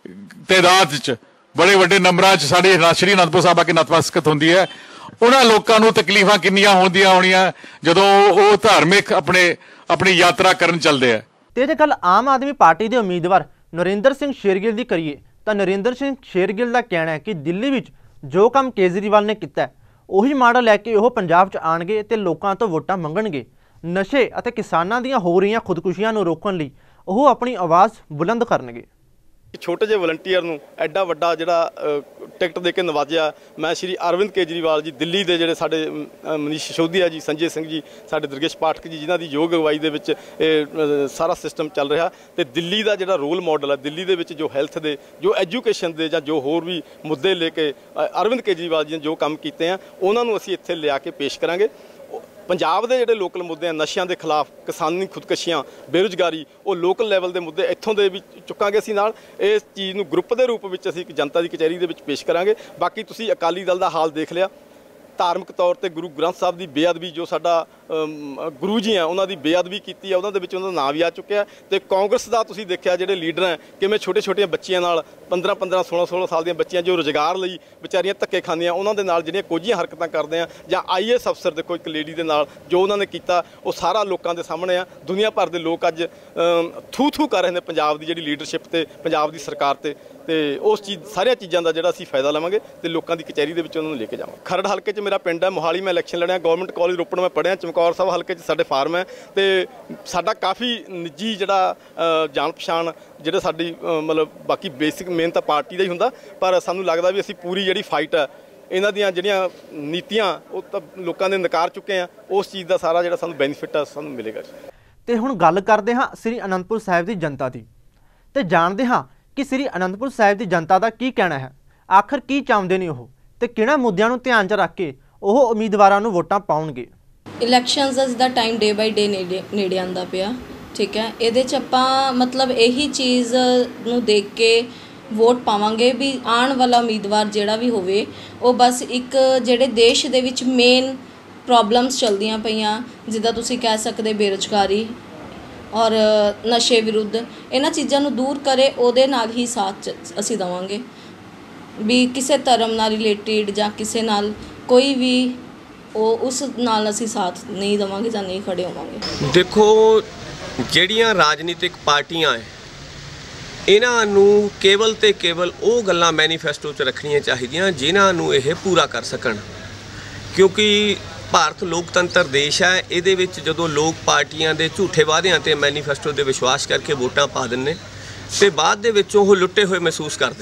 ਤਾਦਾਦ 'ਚ, ਬੜੇ ਵੱਡੇ ਨੰਬਰਾਂ 'ਚ ਸਾਡੇ ਸ਼੍ਰੀ ਅਨੰਦਪੁਰ ਸਾਹਿਬ ਆ ਕੇ ਨਤਮਸਤਕ ਹੁੰਦੀ ਹੈ। ਉਹਨਾਂ ਲੋਕਾਂ ਨੂੰ ਤਕਲੀਫਾਂ ਕਿੰਨੀਆਂ ਹੁੰਦੀਆਂ ਹੋਣੀਆਂ ਜਦੋਂ ਉਹ ਧਾਰਮਿਕ ਆਪਣੀ ਯਾਤਰਾ ਕਰਨ ਚੱਲਦੇ ਆ। ਤੇ ਜੇ ਗੱਲ ਆਮ ਆਦਮੀ ਪਾਰਟੀ ਦੇ ਉਮੀਦਵਾਰ ਨਰਿੰਦਰ ਸਿੰਘ ਸ਼ੇਰਗਿੱਲ ਦੀ ਕਰੀਏ ਤਾਂ ਨਰਿੰਦਰ ਸਿੰਘ ਸ਼ੇਰਗਿੱਲ ਦਾ ਕਹਿਣਾ ਹੈ ਕਿ ਦਿੱਲੀ ਵਿੱਚ ਜੋ ਕੰਮ ਕੇਜਰੀਵਾਲ ਨੇ ਕੀਤਾ ਉਹੀ ਮਾਡਲ ਲੈ ਕੇ ਉਹ ਪੰਜਾਬ 'ਚ ਆਣਗੇ ਤੇ ਲੋਕਾਂ ਤੋਂ ਵੋਟਾਂ ਮੰਗਣਗੇ। ਨਸ਼ੇ ਅਤੇ ਕਿਸਾਨਾਂ ਦੀਆਂ ਹੋ ਰਹੀਆਂ ਖੁਦਕੁਸ਼ੀਆਂ ਨੂੰ ਰੋਕਣ ਲਈ ਉਹ ਆਪਣੀ ਆਵਾਜ਼ ਬੁਲੰਦ ਕਰਨਗੇ। ਛੋਟੇ ਜਿਹੇ ਵਲੰਟੀਅਰ ਨੂੰ ਐਡਾ ਵੱਡਾ ਜਿਹੜਾ ਟਿਕਟ ਦੇ ਕੇ ਨਵਾਜਿਆ। ਮੈਂ ਸ਼੍ਰੀ ਅਰਵਿੰਦ ਕੇਜਰੀਵਾਲ ਜੀ, ਦਿੱਲੀ ਦੇ ਜਿਹੜੇ ਸਾਡੇ ਮਨੀਸ਼ ਸਿਸੋਦੀਆ ਜੀ, ਸੰਜੇ ਸਿੰਘ ਜੀ, ਸਾਡੇ ਦੁਰਗੇਸ਼ ਪਾਠਕ ਜੀ, ਜਿਨ੍ਹਾਂ ਦੀ ਯੋਗ ਅਗਵਾਈ ਦੇ ਵਿੱਚ ਇਹ ਸਾਰਾ ਸਿਸਟਮ ਚੱਲ ਰਿਹਾ। ਤੇ ਦਿੱਲੀ ਦਾ ਜਿਹੜਾ ਰੋਲ ਮਾਡਲ ਹੈ, ਦਿੱਲੀ ਦੇ ਵਿੱਚ ਜੋ ਹੈਲਥ ਦੇ, ਜੋ ਐਜੂਕੇਸ਼ਨ ਦੇ ਜਾਂ ਜੋ ਹੋਰ ਵੀ ਮੁੱਦੇ ਲੈ ਕੇ ਅਰਵਿੰਦ ਕੇਜਰੀਵਾਲ ਜੀ ਨੇ ਜੋ ਕੰਮ ਕੀਤੇ ਆ, ਉਹਨਾਂ ਨੂੰ ਅਸੀਂ ਇੱਥੇ ਲਿਆ ਕੇ ਪੇਸ਼ ਕਰਾਂਗੇ। ਪੰਜਾਬ ਦੇ ਜਿਹੜੇ ਲੋਕਲ ਮੁੱਦੇ ਆ, ਨਸ਼ਿਆਂ ਦੇ ਖਿਲਾਫ, ਕਿਸਾਨੀ ਖੁਦਕਸ਼ੀਆਂ, ਬੇਰੁਜ਼ਗਾਰੀ, ਉਹ ਲੋਕਲ ਲੈਵਲ ਦੇ ਮੁੱਦੇ ਇੱਥੋਂ ਦੇ ਵੀ ਚੁੱਕਾਂਗੇ ਅਸੀਂ ਨਾਲ। ਇਸ ਚੀਜ਼ ਨੂੰ ਗਰੁੱਪ ਦੇ ਰੂਪ ਵਿੱਚ ਅਸੀਂ ਇੱਕ ਜਨਤਾ ਦੀ ਕਚਹਿਰੀ ਦੇ ਵਿੱਚ ਪੇਸ਼ ਕਰਾਂਗੇ। ਬਾਕੀ ਤੁਸੀਂ ਅਕਾਲੀ ਦਲ ਦਾ ਹਾਲ ਦੇਖ ਲਿਆ। ਧਾਰਮਿਕ ਤੌਰ ਤੇ ਗੁਰੂ ਗ੍ਰੰਥ ਸਾਹਿਬ ਦੀ ਬੇਅਦਬੀ, ਜੋ ਸਾਡਾ ਗੁਰੂ ਜੀ ਆ ਉਹਨਾਂ ਦੀ ਬੇਅਦਬੀ ਕੀਤੀ ਆ, ਉਹਨਾਂ ਦੇ ਵਿੱਚ ਉਹਨਾਂ ਦਾ ਨਾਂ ਵੀ ਆ ਚੁੱਕਿਆ। ਤੇ ਕਾਂਗਰਸ ਦਾ ਤੁਸੀਂ ਦੇਖਿਆ ਜਿਹੜੇ ਲੀਡਰ ਹੈ ਕਿਵੇਂ ਛੋਟੀਆਂ ਬੱਚੀਆਂ ਨਾਲ, 15-15 16 ਸਾਲ ਦੀਆਂ ਬੱਚੀਆਂ ਜੋ ਰੁਜ਼ਗਾਰ ਲਈ ਵਿਚਾਰੀਆਂ ਧੱਕੇ ਖਾਂਦੀਆਂ, ਉਹਨਾਂ ਦੇ ਨਾਲ ਜਿਹੜੀਆਂ ਕੋਝੀਆਂ ਹਰਕਤਾਂ ਕਰਦੇ ਆ। ਜਾਂ IAS ਅਫਸਰ ਦੇਖੋ, ਇੱਕ ਲੇਡੀ ਦੇ ਨਾਲ ਜੋ ਉਹਨਾਂ ਨੇ ਕੀਤਾ, ਉਹ ਸਾਰਾ ਲੋਕਾਂ ਦੇ ਸਾਹਮਣੇ ਆ। ਦੁਨੀਆ ਭਰ ਦੇ ਲੋਕ ਅੱਜ ਥੂ ਕਰ ਰਹੇ ਨੇ ਪੰਜਾਬ ਦੀ ਜਿਹੜੀ ਲੀਡਰਸ਼ਿਪ ਤੇ, ਪੰਜਾਬ ਦੀ ਸਰਕਾਰ ਤੇ। ਤੇ ਉਸ ਚੀਜ਼ ਸਾਰੀਆਂ ਚੀਜ਼ਾਂ ਦਾ ਜਿਹੜਾ ਅਸੀਂ ਫਾਇਦਾ ਲਵਾਂਗੇ ਤੇ ਲੋਕਾਂ ਦੀ ਕਚਹਿਰੀ ਦੇ ਵਿੱਚ ਉਹਨਾਂ ਨੂੰ ਲੈ ਕੇ ਜਾਵਾਂਗੇ। ਖਰੜ ਹਲਕੇ 'ਚ ਮੇਰਾ ਪਿੰਡ ਹੈ, ਮੋਹਾਲੀ ਮੈਂ ਇਲੈਕਸ਼ਨ ਲੜਿਆ, ਗਵਰਨਮੈਂਟ ਕਾਲਜ ਰੋਪੜ ਮੈਂ ਪੜ੍ਹਿਆ, ਚਮਕੌਰ ਸਾਹਿਬ ਹਲਕੇ 'ਚ ਸਾਡੇ ਫਾਰਮ ਹੈ ਤੇ ਸਾਡਾ ਕਾਫੀ ਨਿੱਜੀ ਜਿਹੜਾ ਜਾਣ ਪਛਾਣ ਜਿਹੜੇ ਸਾਡੀ ਮਤਲਬ ਬਾਕੀ ਬੇਸਿਕ ਮੇਨ ਤਾਂ ਪਾਰਟੀ ਦਾ ਹੀ ਹੁੰਦਾ, ਪਰ ਸਾਨੂੰ ਲੱਗਦਾ ਵੀ ਅਸੀਂ ਪੂਰੀ ਜਿਹੜੀ ਫਾਈਟ ਹੈ ਇਹਨਾਂ ਦੀਆਂ ਜਿਹੜੀਆਂ ਨੀਤੀਆਂ ਉਹ ਤਾਂ ਲੋਕਾਂ ਨੇ ਨਕਾਰ ਚੁੱਕੇ ਆ, ਉਸ ਚੀਜ਼ ਦਾ ਸਾਰਾ ਜਿਹੜਾ ਸਾਨੂੰ ਬੈਨੀਫਿਟ ਆ ਸਾਨੂੰ ਮਿਲੇਗਾ। ਤੇ ਹੁਣ ਗੱਲ ਕਰਦੇ ਹਾਂ ਸ੍ਰੀ ਅਨੰਦਪੁਰ ਸਾਹਿਬ ਦੀ ਜਨਤਾ ਦੀ ਤੇ ਜਾਣਦੇ ਹਾਂ ਕਿ ਸ੍ਰੀ ਅਨੰਦਪੁਰ ਸਾਹਿਬ ਦੀ ਜਨਤਾ ਦਾ ਕੀ ਕਹਿਣਾ ਹੈ, ਆਖਰ ਕੀ ਚਾਹੁੰਦੇ ਨੇ ਉਹ ਤੇ ਕਿਹੜਾ ਮੁੱਦਿਆਂ ਨੂੰ ਧਿਆਨ 'ਚ ਰੱਖ ਕੇ ਉਹ ਉਮੀਦਵਾਰਾਂ ਨੂੰ ਵੋਟਾਂ ਪਾਉਣਗੇ। ਇਲੈਕਸ਼ਨਸ ਦਾ ਟਾਈਮ ਡੇ ਬਾਈ ਡੇ ਨੇੜੇ ਆਉਂਦਾ ਪਿਆ, ਠੀਕ ਹੈ। ਇਹਦੇ 'ਚ ਆਪਾਂ ਮਤਲਬ ਇਹੀ ਚੀਜ਼ ਨੂੰ ਦੇਖ ਕੇ ਵੋਟ ਪਾਵਾਂਗੇ ਵੀ ਆਉਣ ਵਾਲਾ ਉਮੀਦਵਾਰ ਜਿਹੜਾ ਵੀ ਹੋਵੇ ਉਹ ਬਸ ਇੱਕ ਜਿਹੜੇ ਦੇਸ਼ ਦੇ ਵਿੱਚ ਮੇਨ ਪ੍ਰੋਬਲਮਸ ਚੱਲਦੀਆਂ ਪਈਆਂ, ਜਿੱਦਾਂ ਤੁਸੀਂ ਕਹਿ ਸਕਦੇ ਬੇਰੁਜ਼ਗਾਰੀ ਔਰ ਨਸ਼ੇ ਵਿਰੁੱਧ, ਇਹਨਾਂ ਚੀਜ਼ਾਂ ਨੂੰ ਦੂਰ ਕਰੇ, ਉਹਦੇ ਨਾਲ ਹੀ ਸਾਥ ਅਸੀਂ ਦੇਵਾਂਗੇ। ਵੀ ਕਿਸੇ ਧਰਮ ਨਾਲ ਰਿਲੇਟਿਡ ਜਾਂ ਕਿਸੇ ਨਾਲ ਕੋਈ ਵੀ ਉਹ ਉਸ ਨਾਲ ਅਸੀਂ ਸਾਥ ਨਹੀਂ ਦੇਵਾਂਗੇ ਜਾਂ ਨਹੀਂ ਖੜੇ ਹੋਵਾਂਗੇ। ਦੇਖੋ ਜਿਹੜੀਆਂ ਰਾਜਨੀਤਿਕ ਪਾਰਟੀਆਂ ਹੈ ਇਹਨਾਂ ਨੂੰ ਕੇਵਲ ਤੇ ਕੇਵਲ ਉਹ ਗੱਲਾਂ ਮੈਨੀਫੈਸਟੋ 'ਚ ਰੱਖਣੀਆਂ ਚਾਹੀਦੀਆਂ ਜਿਨ੍ਹਾਂ ਨੂੰ ਇਹ ਪੂਰਾ ਕਰ ਸਕਣ, ਕਿਉਂਕਿ ਭਾਰਤ ਲੋਕਤੰਤਰ ਦੇਸ਼ ਹੈ। ਇਹਦੇ ਵਿੱਚ ਜਦੋਂ ਲੋਕ ਪਾਰਟੀਆਂ ਦੇ ਝੂਠੇ ਵਾਅਦਿਆਂ ਤੇ ਮੈਨੀਫੈਸਟੋ ਦੇ ਵਿਸ਼ਵਾਸ ਕਰਕੇ ਵੋਟਾਂ ਪਾ ਦਿੰਦੇ ਤੇ ਬਾਅਦ ਦੇ ਵਿੱਚ ਉਹ ਲੁੱਟੇ ਹੋਏ ਮਹਿਸੂਸ ਕਰਦੇ।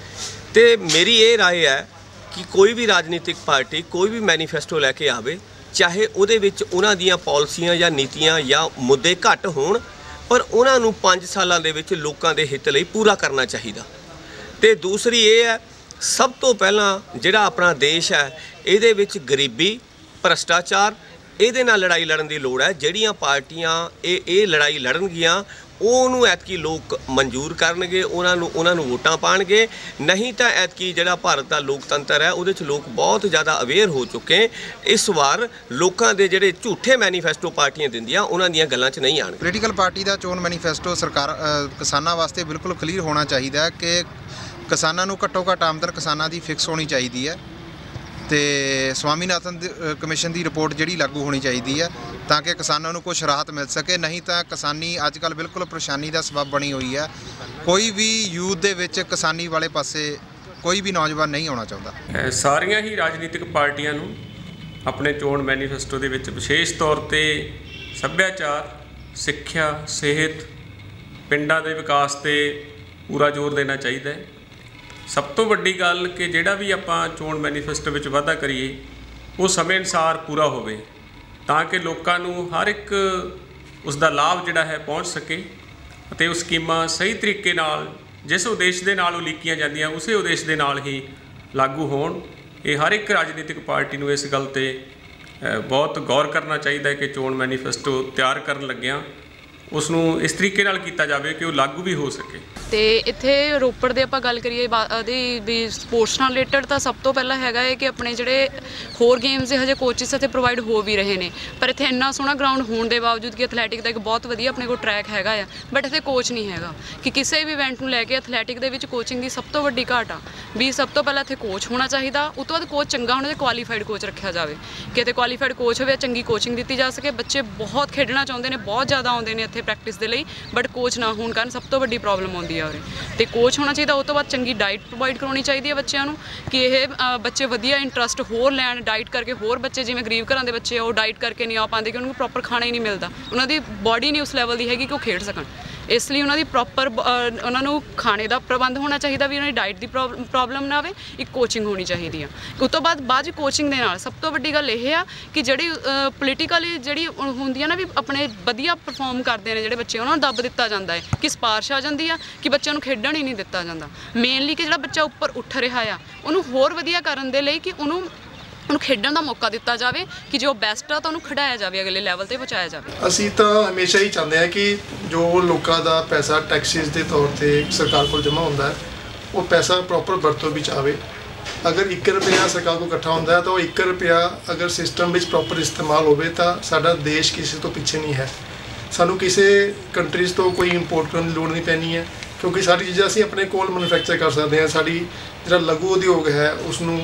ਤੇ ਮੇਰੀ ਇਹ ਰਾਏ ਹੈ ਕਿ ਕੋਈ ਵੀ ਰਾਜਨੀਤਿਕ ਪਾਰਟੀ ਕੋਈ ਵੀ ਮੈਨੀਫੈਸਟੋ ਲੈ ਕੇ ਆਵੇ, ਚਾਹੇ ਉਹਦੇ ਵਿੱਚ ਉਹਨਾਂ ਦੀਆਂ ਪਾਲਿਸੀਆਂ ਜਾਂ ਨੀਤੀਆਂ ਜਾਂ ਮੁੱਦੇ ਘੱਟ ਹੋਣ, ਪਰ ਉਹਨਾਂ ਨੂੰ 5 ਸਾਲਾਂ ਦੇ ਵਿੱਚ ਲੋਕਾਂ ਦੇ ਹਿੱਤ ਲਈ ਪੂਰਾ ਕਰਨਾ ਚਾਹੀਦਾ। ਤੇ ਦੂਸਰੀ ਇਹ ਹੈ, ਸਭ ਤੋਂ ਪਹਿਲਾਂ ਜਿਹੜਾ ਆਪਣਾ ਦੇਸ਼ ਹੈ ਇਹਦੇ ਵਿੱਚ ਗਰੀਬੀ, ਭ੍ਰਸ਼ਟਾਚਾਰ, ਇਹਦੇ ਨਾਲ ਲੜਾਈ ਲੜਨ ਦੀ ਲੋੜ ਹੈ। ਜਿਹੜੀਆਂ ਪਾਰਟੀਆਂ ਇਹ ਲੜਾਈ ਲੜਨਗੀਆਂ ਉਹਨੂੰ ਐਤਕੀ ਲੋਕ ਮਨਜ਼ੂਰ ਕਰਨਗੇ, ਉਹਨਾਂ ਨੂੰ ਵੋਟਾਂ ਪਾਣਗੇ। ਨਹੀਂ ਤਾਂ ਐਤਕੀ ਜਿਹੜਾ ਭਾਰਤ ਦਾ ਲੋਕਤੰਤਰ ਹੈ ਉਹਦੇ 'ਚ ਲੋਕ ਬਹੁਤ ਜ਼ਿਆਦਾ ਅਵੇਅਰ ਹੋ ਚੁੱਕੇ। ਇਸ ਵਾਰ ਲੋਕਾਂ ਦੇ ਜਿਹੜੇ ਝੂਠੇ ਮੈਨੀਫੈਸਟੋ ਪਾਰਟੀਆਂ ਦਿੰਦੀਆਂ ਉਹਨਾਂ ਦੀਆਂ ਗੱਲਾਂ 'ਚ ਨਹੀਂ ਆਣਗੇ। ਪੋਲੀਟੀਕਲ ਪਾਰਟੀ ਦਾ ਚੋਣ ਮੈਨੀਫੈਸਟੋ ਸਰਕਾਰ ਕਿਸਾਨਾਂ ਵਾਸਤੇ ਬਿਲਕੁਲ ਕਲੀਅਰ ਹੋਣਾ ਚਾਹੀਦਾ ਹੈ ਕਿ ਕਿਸਾਨਾਂ ਨੂੰ ਘੱਟੋ ਘੱਟ ਆਮਦਨ ਕਿਸਾਨਾਂ ਦੀ ਫਿਕਸ ਹੋਣੀ ਚਾਹੀਦੀ ਹੈ ਤੇ ਸਵਾਮੀਨਾਥਨ ਕਮਿਸ਼ਨ ਦੀ ਰਿਪੋਰਟ ਜਿਹੜੀ ਲਾਗੂ ਹੋਣੀ ਚਾਹੀਦੀ ਹੈ ਤਾਂ ਕਿ ਕਿਸਾਨਾਂ ਨੂੰ ਕੁਝ ਰਾਹਤ ਮਿਲ ਸਕੇ। ਨਹੀਂ ਤਾਂ ਕਿਸਾਨੀ ਅੱਜ ਕੱਲ੍ਹ ਬਿਲਕੁਲ ਪਰੇਸ਼ਾਨੀ ਦਾ ਸਬਬ ਬਣੀ ਹੋਈ ਹੈ। ਕੋਈ ਵੀ ਯੂਥ ਦੇ ਵਿੱਚ ਕਿਸਾਨੀ ਵਾਲੇ ਪਾਸੇ ਕੋਈ ਵੀ ਨੌਜਵਾਨ ਨਹੀਂ ਆਉਣਾ ਚਾਹੁੰਦਾ। ਸਾਰੀਆਂ ਹੀ ਰਾਜਨੀਤਿਕ ਪਾਰਟੀਆਂ ਨੂੰ ਆਪਣੇ ਚੋਣ ਮੈਨੀਫੈਸਟੋ ਦੇ ਵਿੱਚ ਵਿਸ਼ੇਸ਼ ਤੌਰ ਤੇ ਸੱਭਿਆਚਾਰ, ਸਿੱਖਿਆ, ਸਿਹਤ, ਪਿੰਡਾਂ ਦੇ ਵਿਕਾਸ ਤੇ ਪੂਰਾ ਜ਼ੋਰ ਦੇਣਾ ਚਾਹੀਦਾ ਹੈ। ਸਭ ਤੋਂ ਵੱਡੀ ਗੱਲ ਕਿ ਜਿਹੜਾ ਵੀ ਆਪਾਂ ਚੋਣ ਮੈਨੀਫੈਸਟੋ ਵਿੱਚ ਵਾਅਦਾ ਕਰੀਏ ਉਹ ਸਮੇਂ ਅਨੁਸਾਰ ਪੂਰਾ ਹੋਵੇ ਤਾਂ ਕਿ ਲੋਕਾਂ ਨੂੰ ਹਰ ਇੱਕ ਉਸ ਦਾ ਲਾਭ ਜਿਹੜਾ ਹੈ ਪਹੁੰਚ ਸਕੇ ਅਤੇ ਉਹ ਸਕੀਮਾਂ ਸਹੀ ਤਰੀਕੇ ਨਾਲ ਜਿਸ ਉਦੇਸ਼ ਦੇ ਨਾਲ ਉਲੀਕੀਆਂ ਜਾਂਦੀਆਂ ਉਸੇ ਉਦੇਸ਼ ਦੇ ਨਾਲ ਹੀ ਲਾਗੂ ਹੋਣ। ਇਹ ਹਰ ਇੱਕ ਰਾਜਨੀਤਿਕ ਪਾਰਟੀ ਨੂੰ ਇਸ ਗੱਲ ਤੇ ਬਹੁਤ ਗੌਰ ਕਰਨਾ ਚਾਹੀਦਾ ਹੈ ਕਿ ਚੋਣ ਮੈਨੀਫੈਸਟੋ ਤਿਆਰ ਕਰਨ ਲੱਗਿਆਂ ਉਸ ਨੂੰ ਇਸ ਤਰੀਕੇ ਨਾਲ ਕੀਤਾ ਜਾਵੇ ਕਿ ਉਹ ਲਾਗੂ ਵੀ ਹੋ ਸਕੇ। ਤੇ ਇੱਥੇ ਰੋਪੜ ਦੇ ਆਪਾਂ ਗੱਲ ਕਰੀਏ ਉਹਦੀ ਵੀ ਸਪੋਰਟਸ ਨਾਲ ਰਿਲੇਟਡ ਤਾਂ ਸਭ ਤੋਂ ਪਹਿਲਾਂ ਹੈਗਾ ਹੈ ਕਿ ਆਪਣੇ ਜਿਹੜੇ ਹੋਰ ਗੇਮਸ ਦੇ ਹਜੇ ਕੋਚਿਸ ਇੱਥੇ ਪ੍ਰੋਵਾਈਡ ਹੋ ਵੀ ਰਹੇ ਨੇ, ਪਰ ਇੱਥੇ ਇੰਨਾ ਸੋਹਣਾ ਗਰਾਊਂਡ ਹੋਣ ਦੇ ਬਾਵਜੂਦ ਕਿ ਐਥਲੈਟਿਕ ਦਾ ਇੱਕ ਬਹੁਤ ਵਧੀਆ ਆਪਣੇ ਕੋਲ ਟਰੈਕ ਹੈਗਾ ਆ, ਬਟ ਇੱਥੇ ਕੋਚ ਨਹੀਂ ਹੈਗਾ। ਕਿ ਕਿਸੇ ਵੀ ਇਵੈਂਟ ਨੂੰ ਲੈ ਕੇ ਐਥਲੈਟਿਕ ਦੇ ਵਿੱਚ ਕੋਚਿੰਗ ਦੀ ਸਭ ਤੋਂ ਵੱਡੀ ਘਾਟ ਆ ਵੀ ਸਭ ਤੋਂ ਪਹਿਲਾਂ ਇੱਥੇ ਕੋਚ ਹੋਣਾ ਚਾਹੀਦਾ, ਉਸ ਤੋਂ ਬਾਅਦ ਕੋਚ ਚੰਗਾ ਹੋਣਾ ਤੇ ਕੁਆਲੀਫਾਈਡ ਕੋਚ ਰੱਖਿਆ ਜਾਵੇ ਕਿ ਇੱਥੇ ਕੁਆਲੀਫਾਈਡ ਕੋਚ ਹੋਵੇ, ਚੰਗੀ ਕੋਚਿੰਗ ਦਿੱਤੀ ਜਾ ਸਕੇ। ਬੱਚੇ ਬਹੁਤ ਖੇਡਣਾ ਚਾਹੁੰਦੇ ਨੇ, ਬਹੁਤ ਜ਼ਿਆਦਾ ਆਉਂਦੇ ਨੇ ਇੱਥੇ ਪ੍ਰੈਕਟਿਸ ਦੇ ਲਈ, ਬਟ ਕੋਚ ਨਾ ਹੋਣ ਕਾਰਨ ਸਭ ਤੋਂ ਵੱਡੀ ਪ੍ਰੋਬਲਮ ਆਉਂਦੀ ਆ ਉਰੇ। ਤੇ ਕੋਚ ਹੋਣਾ ਚਾਹੀਦਾ, ਉਹ ਤੋਂ ਬਾਅਦ ਚੰਗੀ ਡਾਈਟ ਪ੍ਰੋਵਾਈਡ ਕਰਵਾਉਣੀ ਚਾਹੀਦੀ ਹੈ ਬੱਚਿਆਂ ਨੂੰ ਕਿ ਇਹ ਬੱਚੇ ਵਧੀਆ ਇੰਟਰਸਟ ਹੋਰ ਲੈਣ ਡਾਈਟ ਕਰਕੇ। ਹੋਰ ਬੱਚੇ ਜਿਵੇਂ ਗਰੀਬ ਘਰਾਂ ਦੇ ਬੱਚੇ ਉਹ ਡਾਈਟ ਕਰਕੇ ਨਹੀਂ ਆ ਪਾਉਂਦੇ ਕਿ ਉਹਨਾਂ ਨੂੰ ਪ੍ਰੋਪਰ ਖਾਣਾ ਹੀ ਨਹੀਂ ਮਿਲਦਾ, ਉਹਨਾਂ ਦੀ ਬੋਡੀ ਨਹੀਂ ਉਸ ਲੈਵਲ ਦੀ ਹੈਗੀ ਕਿ ਉਹ ਖੇਡ ਸਕਣ। ਇਸ ਲਈ ਉਹਨਾਂ ਦੀ ਪ੍ਰੋਪਰ ਉਹਨਾਂ ਨੂੰ ਖਾਣੇ ਦਾ ਪ੍ਰਬੰਧ ਹੋਣਾ ਚਾਹੀਦਾ ਵੀ ਉਹਨਾਂ ਦੀ ਡਾਈਟ ਦੀ ਪ੍ਰੋਬਲਮ ਨਾ ਆਵੇ। ਇੱਕ ਕੋਚਿੰਗ ਹੋਣੀ ਚਾਹੀਦੀ ਆ। ਉਸ ਤੋਂ ਬਾਅਦ ਕੋਚਿੰਗ ਦੇ ਨਾਲ ਸਭ ਤੋਂ ਵੱਡੀ ਗੱਲ ਇਹ ਆ ਕਿ ਜਿਹੜੀ ਪੋਲੀਟੀਕਲੀ ਜਿਹੜੀ ਹੁੰਦੀ ਆ ਨਾ ਵੀ ਆਪਣੇ ਵਧੀਆ ਪਰਫਾਰਮ ਕਰਦੇ ਨੇ ਜਿਹੜੇ ਬੱਚੇ, ਉਹਨਾਂ ਨੂੰ ਦੱਬ ਦਿੱਤਾ ਜਾਂਦਾ ਹੈ ਕਿ ਸਿਫਾਰਿਸ਼ ਆ ਜਾਂਦੀ ਆ ਕਿ ਬੱਚਿਆਂ ਨੂੰ ਖੇਡਣ ਹੀ ਨਹੀਂ ਦਿੱਤਾ ਜਾਂਦਾ। ਮੇਨਲੀ ਕਿ ਜਿਹੜਾ ਬੱਚਾ ਉੱਪਰ ਉੱਠ ਰਿਹਾ ਆ ਉਹਨੂੰ ਹੋਰ ਵਧੀਆ ਕਰਨ ਦੇ ਲਈ ਕਿ ਉਹਨੂੰ ਖੇਡਣ ਦਾ ਮੌਕਾ ਦਿੱਤਾ ਜਾਵੇ ਕਿ ਜੋ ਬੈਸਟ ਆ ਤਾਂ ਉਹਨੂੰ ਖਿਡਾਇਆ ਜਾਵੇ, ਅਗਲੇ ਲੈਵਲ ਤੇ ਪਹੁੰਚਾਇਆ ਜਾਵੇ। ਅਸੀਂ ਤਾਂ ਹਮੇਸ਼ਾ ਹੀ ਚਾਹੁੰਦੇ ਹਾਂ ਕਿ ਜੋ ਲੋਕਾਂ ਦਾ ਪੈਸਾ ਟੈਕਸਿਸ ਦੇ ਤੌਰ ਤੇ ਸਰਕਾਰ ਕੋਲ ਜਮ੍ਹਾਂ ਹੁੰਦਾ ਹੈ ਉਹ ਪੈਸਾ ਪ੍ਰੋਪਰ ਵਰਤੋਂ ਵਿੱਚ ਆਵੇ। ਅਗਰ 1 ਰੁਪਇਆ ਸਰਕਾਰ ਕੋਲ ਇਕੱਠਾ ਹੁੰਦਾ ਹੈ ਤਾਂ ਉਹ 1 ਰੁਪਇਆ ਅਗਰ ਸਿਸਟਮ ਵਿੱਚ ਪ੍ਰੋਪਰ ਇਸਤੇਮਾਲ ਹੋਵੇ ਤਾਂ ਸਾਡਾ ਦੇਸ਼ ਕਿਸੇ ਤੋਂ ਪਿੱਛੇ ਨਹੀਂ ਹੈ। ਸਾਨੂੰ ਕਿਸੇ ਕੰਟਰੀਜ਼ ਤੋਂ ਕੋਈ ਇੰਪੋਰਟ ਕਰਨ ਦੀ ਲੋੜ ਨਹੀਂ ਪੈਣੀ ਹੈ ਕਿਉਂਕਿ ਸਾਰੀ ਚੀਜ਼ਾਂ ਅਸੀਂ ਆਪਣੇ ਕੋਲ ਮੈਨੂਫੈਕਚਰ ਕਰ ਸਕਦੇ ਹਾਂ। ਸਾਡੀ ਜਿਹੜਾ ਲਘੂ ਉਦਯੋਗ ਹੈ ਉਸ ਨੂੰ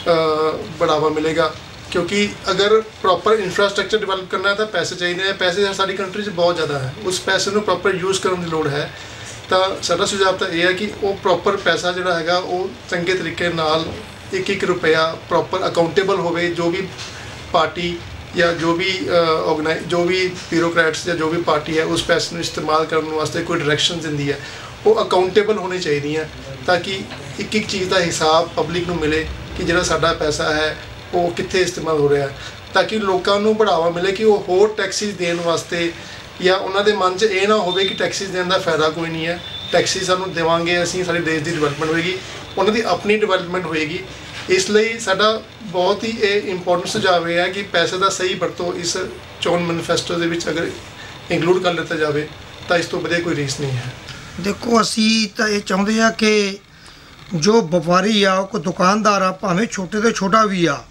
बढ़ावा मिलेगा क्योंकि अगर प्रॉपर इंफ्रास्ट्रक्चर डिवेलप करना है तो पैसे चाहिए हैं। पैसे साड़ी कंट्री 'ਚ बहुत ज़्यादा है, उस पैसे ਨੂੰ प्रॉपर यूज़ ਕਰਨ ਦੀ ਲੋੜ है। ਤਾਂ ਸਾਡਾ ਸੁਝਾਅ ਤਾਂ ਇਹ ਹੈ ਕਿ ਉਹ ਪ੍ਰੋਪਰ ਪੈਸਾ ਜਿਹੜਾ ਹੈਗਾ ਉਹ ਚੰਗੇ ਤਰੀਕੇ ਨਾਲ ਇੱਕ ਰੁਪਇਆ ਪ੍ਰੋਪਰ ਅਕਾਊਂਟੇਬਲ ਹੋਵੇ। ਜੋ ਵੀ ਪਾਰਟੀ ਜਾਂ ਜੋ ਵੀ ਜੋ ਵੀ ਬਿਊਰੋਕਰੈਟਸ ਜਾਂ ਜੋ ਵੀ ਪਾਰਟੀ ਹੈ ਉਸ ਪੈਸੇ ਨੂੰ ਇਸਤੇਮਾਲ ਕਰਨ ਵਾਸਤੇ ਕੋਈ ਡਾਇਰੈਕਸ਼ਨ ਦਿੰਦੀ ਹੈ, ਉਹ ਅਕਾਊਂਟੇਬਲ ਹੋਣੀ ਚਾਹੀਦੀਆਂ, ਤਾਂ ਕਿ ਇੱਕ ਚੀਜ਼ ਦਾ ਹਿਸਾਬ ਪਬਲਿਕ ਨੂੰ ਮਿਲੇ ਕਿ ਜਿਹੜਾ ਸਾਡਾ ਪੈਸਾ ਹੈ ਉਹ ਕਿੱਥੇ ਇਸਤੇਮਾਲ ਹੋ ਰਿਹਾ, ਤਾਂ ਕਿ ਲੋਕਾਂ ਨੂੰ ਬੜਾਵਾ ਮਿਲੇ ਕਿ ਉਹ ਹੋਰ ਟੈਕਸਿਸ ਦੇਣ ਵਾਸਤੇ, ਜਾਂ ਉਹਨਾਂ ਦੇ ਮਨ 'ਚ ਇਹ ਨਾ ਹੋਵੇ ਕਿ ਟੈਕਸਿਸ ਦੇਣ ਦਾ ਫਾਇਦਾ ਕੋਈ ਨਹੀਂ ਹੈ, ਟੈਕਸਿਸ ਸਾਨੂੰ ਦੇਵਾਂਗੇ ਅਸੀਂ ਸਾਡੇ ਦੇਸ਼ ਦੀ ਡਿਵੈਲਪਮੈਂਟ ਹੋਏਗੀ, ਉਹਨਾਂ ਦੀ ਆਪਣੀ ਡਿਵੈਲਪਮੈਂਟ ਹੋਏਗੀ। ਇਸ ਲਈ ਸਾਡਾ ਬਹੁਤ ਹੀ ਇਹ ਇੰਪੋਰਟੈਂਟ ਸੁਝਾਅ ਇਹ ਹੈ ਕਿ ਪੈਸੇ ਦਾ ਸਹੀ ਵਰਤੋਂ ਇਸ ਚੋਣ ਮੈਨੀਫੈਸਟੋ ਦੇ ਵਿੱਚ ਅਗਰ ਇੰਕਲੂਡ ਕਰ ਲਿੱਤਾ ਜਾਵੇ ਤਾਂ ਇਸ ਤੋਂ ਵਧੀਆ ਕੋਈ ਰੀਸ ਨਹੀਂ ਹੈ। ਦੇਖੋ, ਅਸੀਂ ਤਾਂ ਇਹ ਚਾਹੁੰਦੇ ਹਾਂ ਕਿ ਜੋ ਵਪਾਰੀ ਆ, ਕੋਈ ਦੁਕਾਨਦਾਰ ਆ, ਭਾਵੇਂ ਛੋਟੇ ਤੋਂ ਛੋਟਾ ਵੀ ਆ,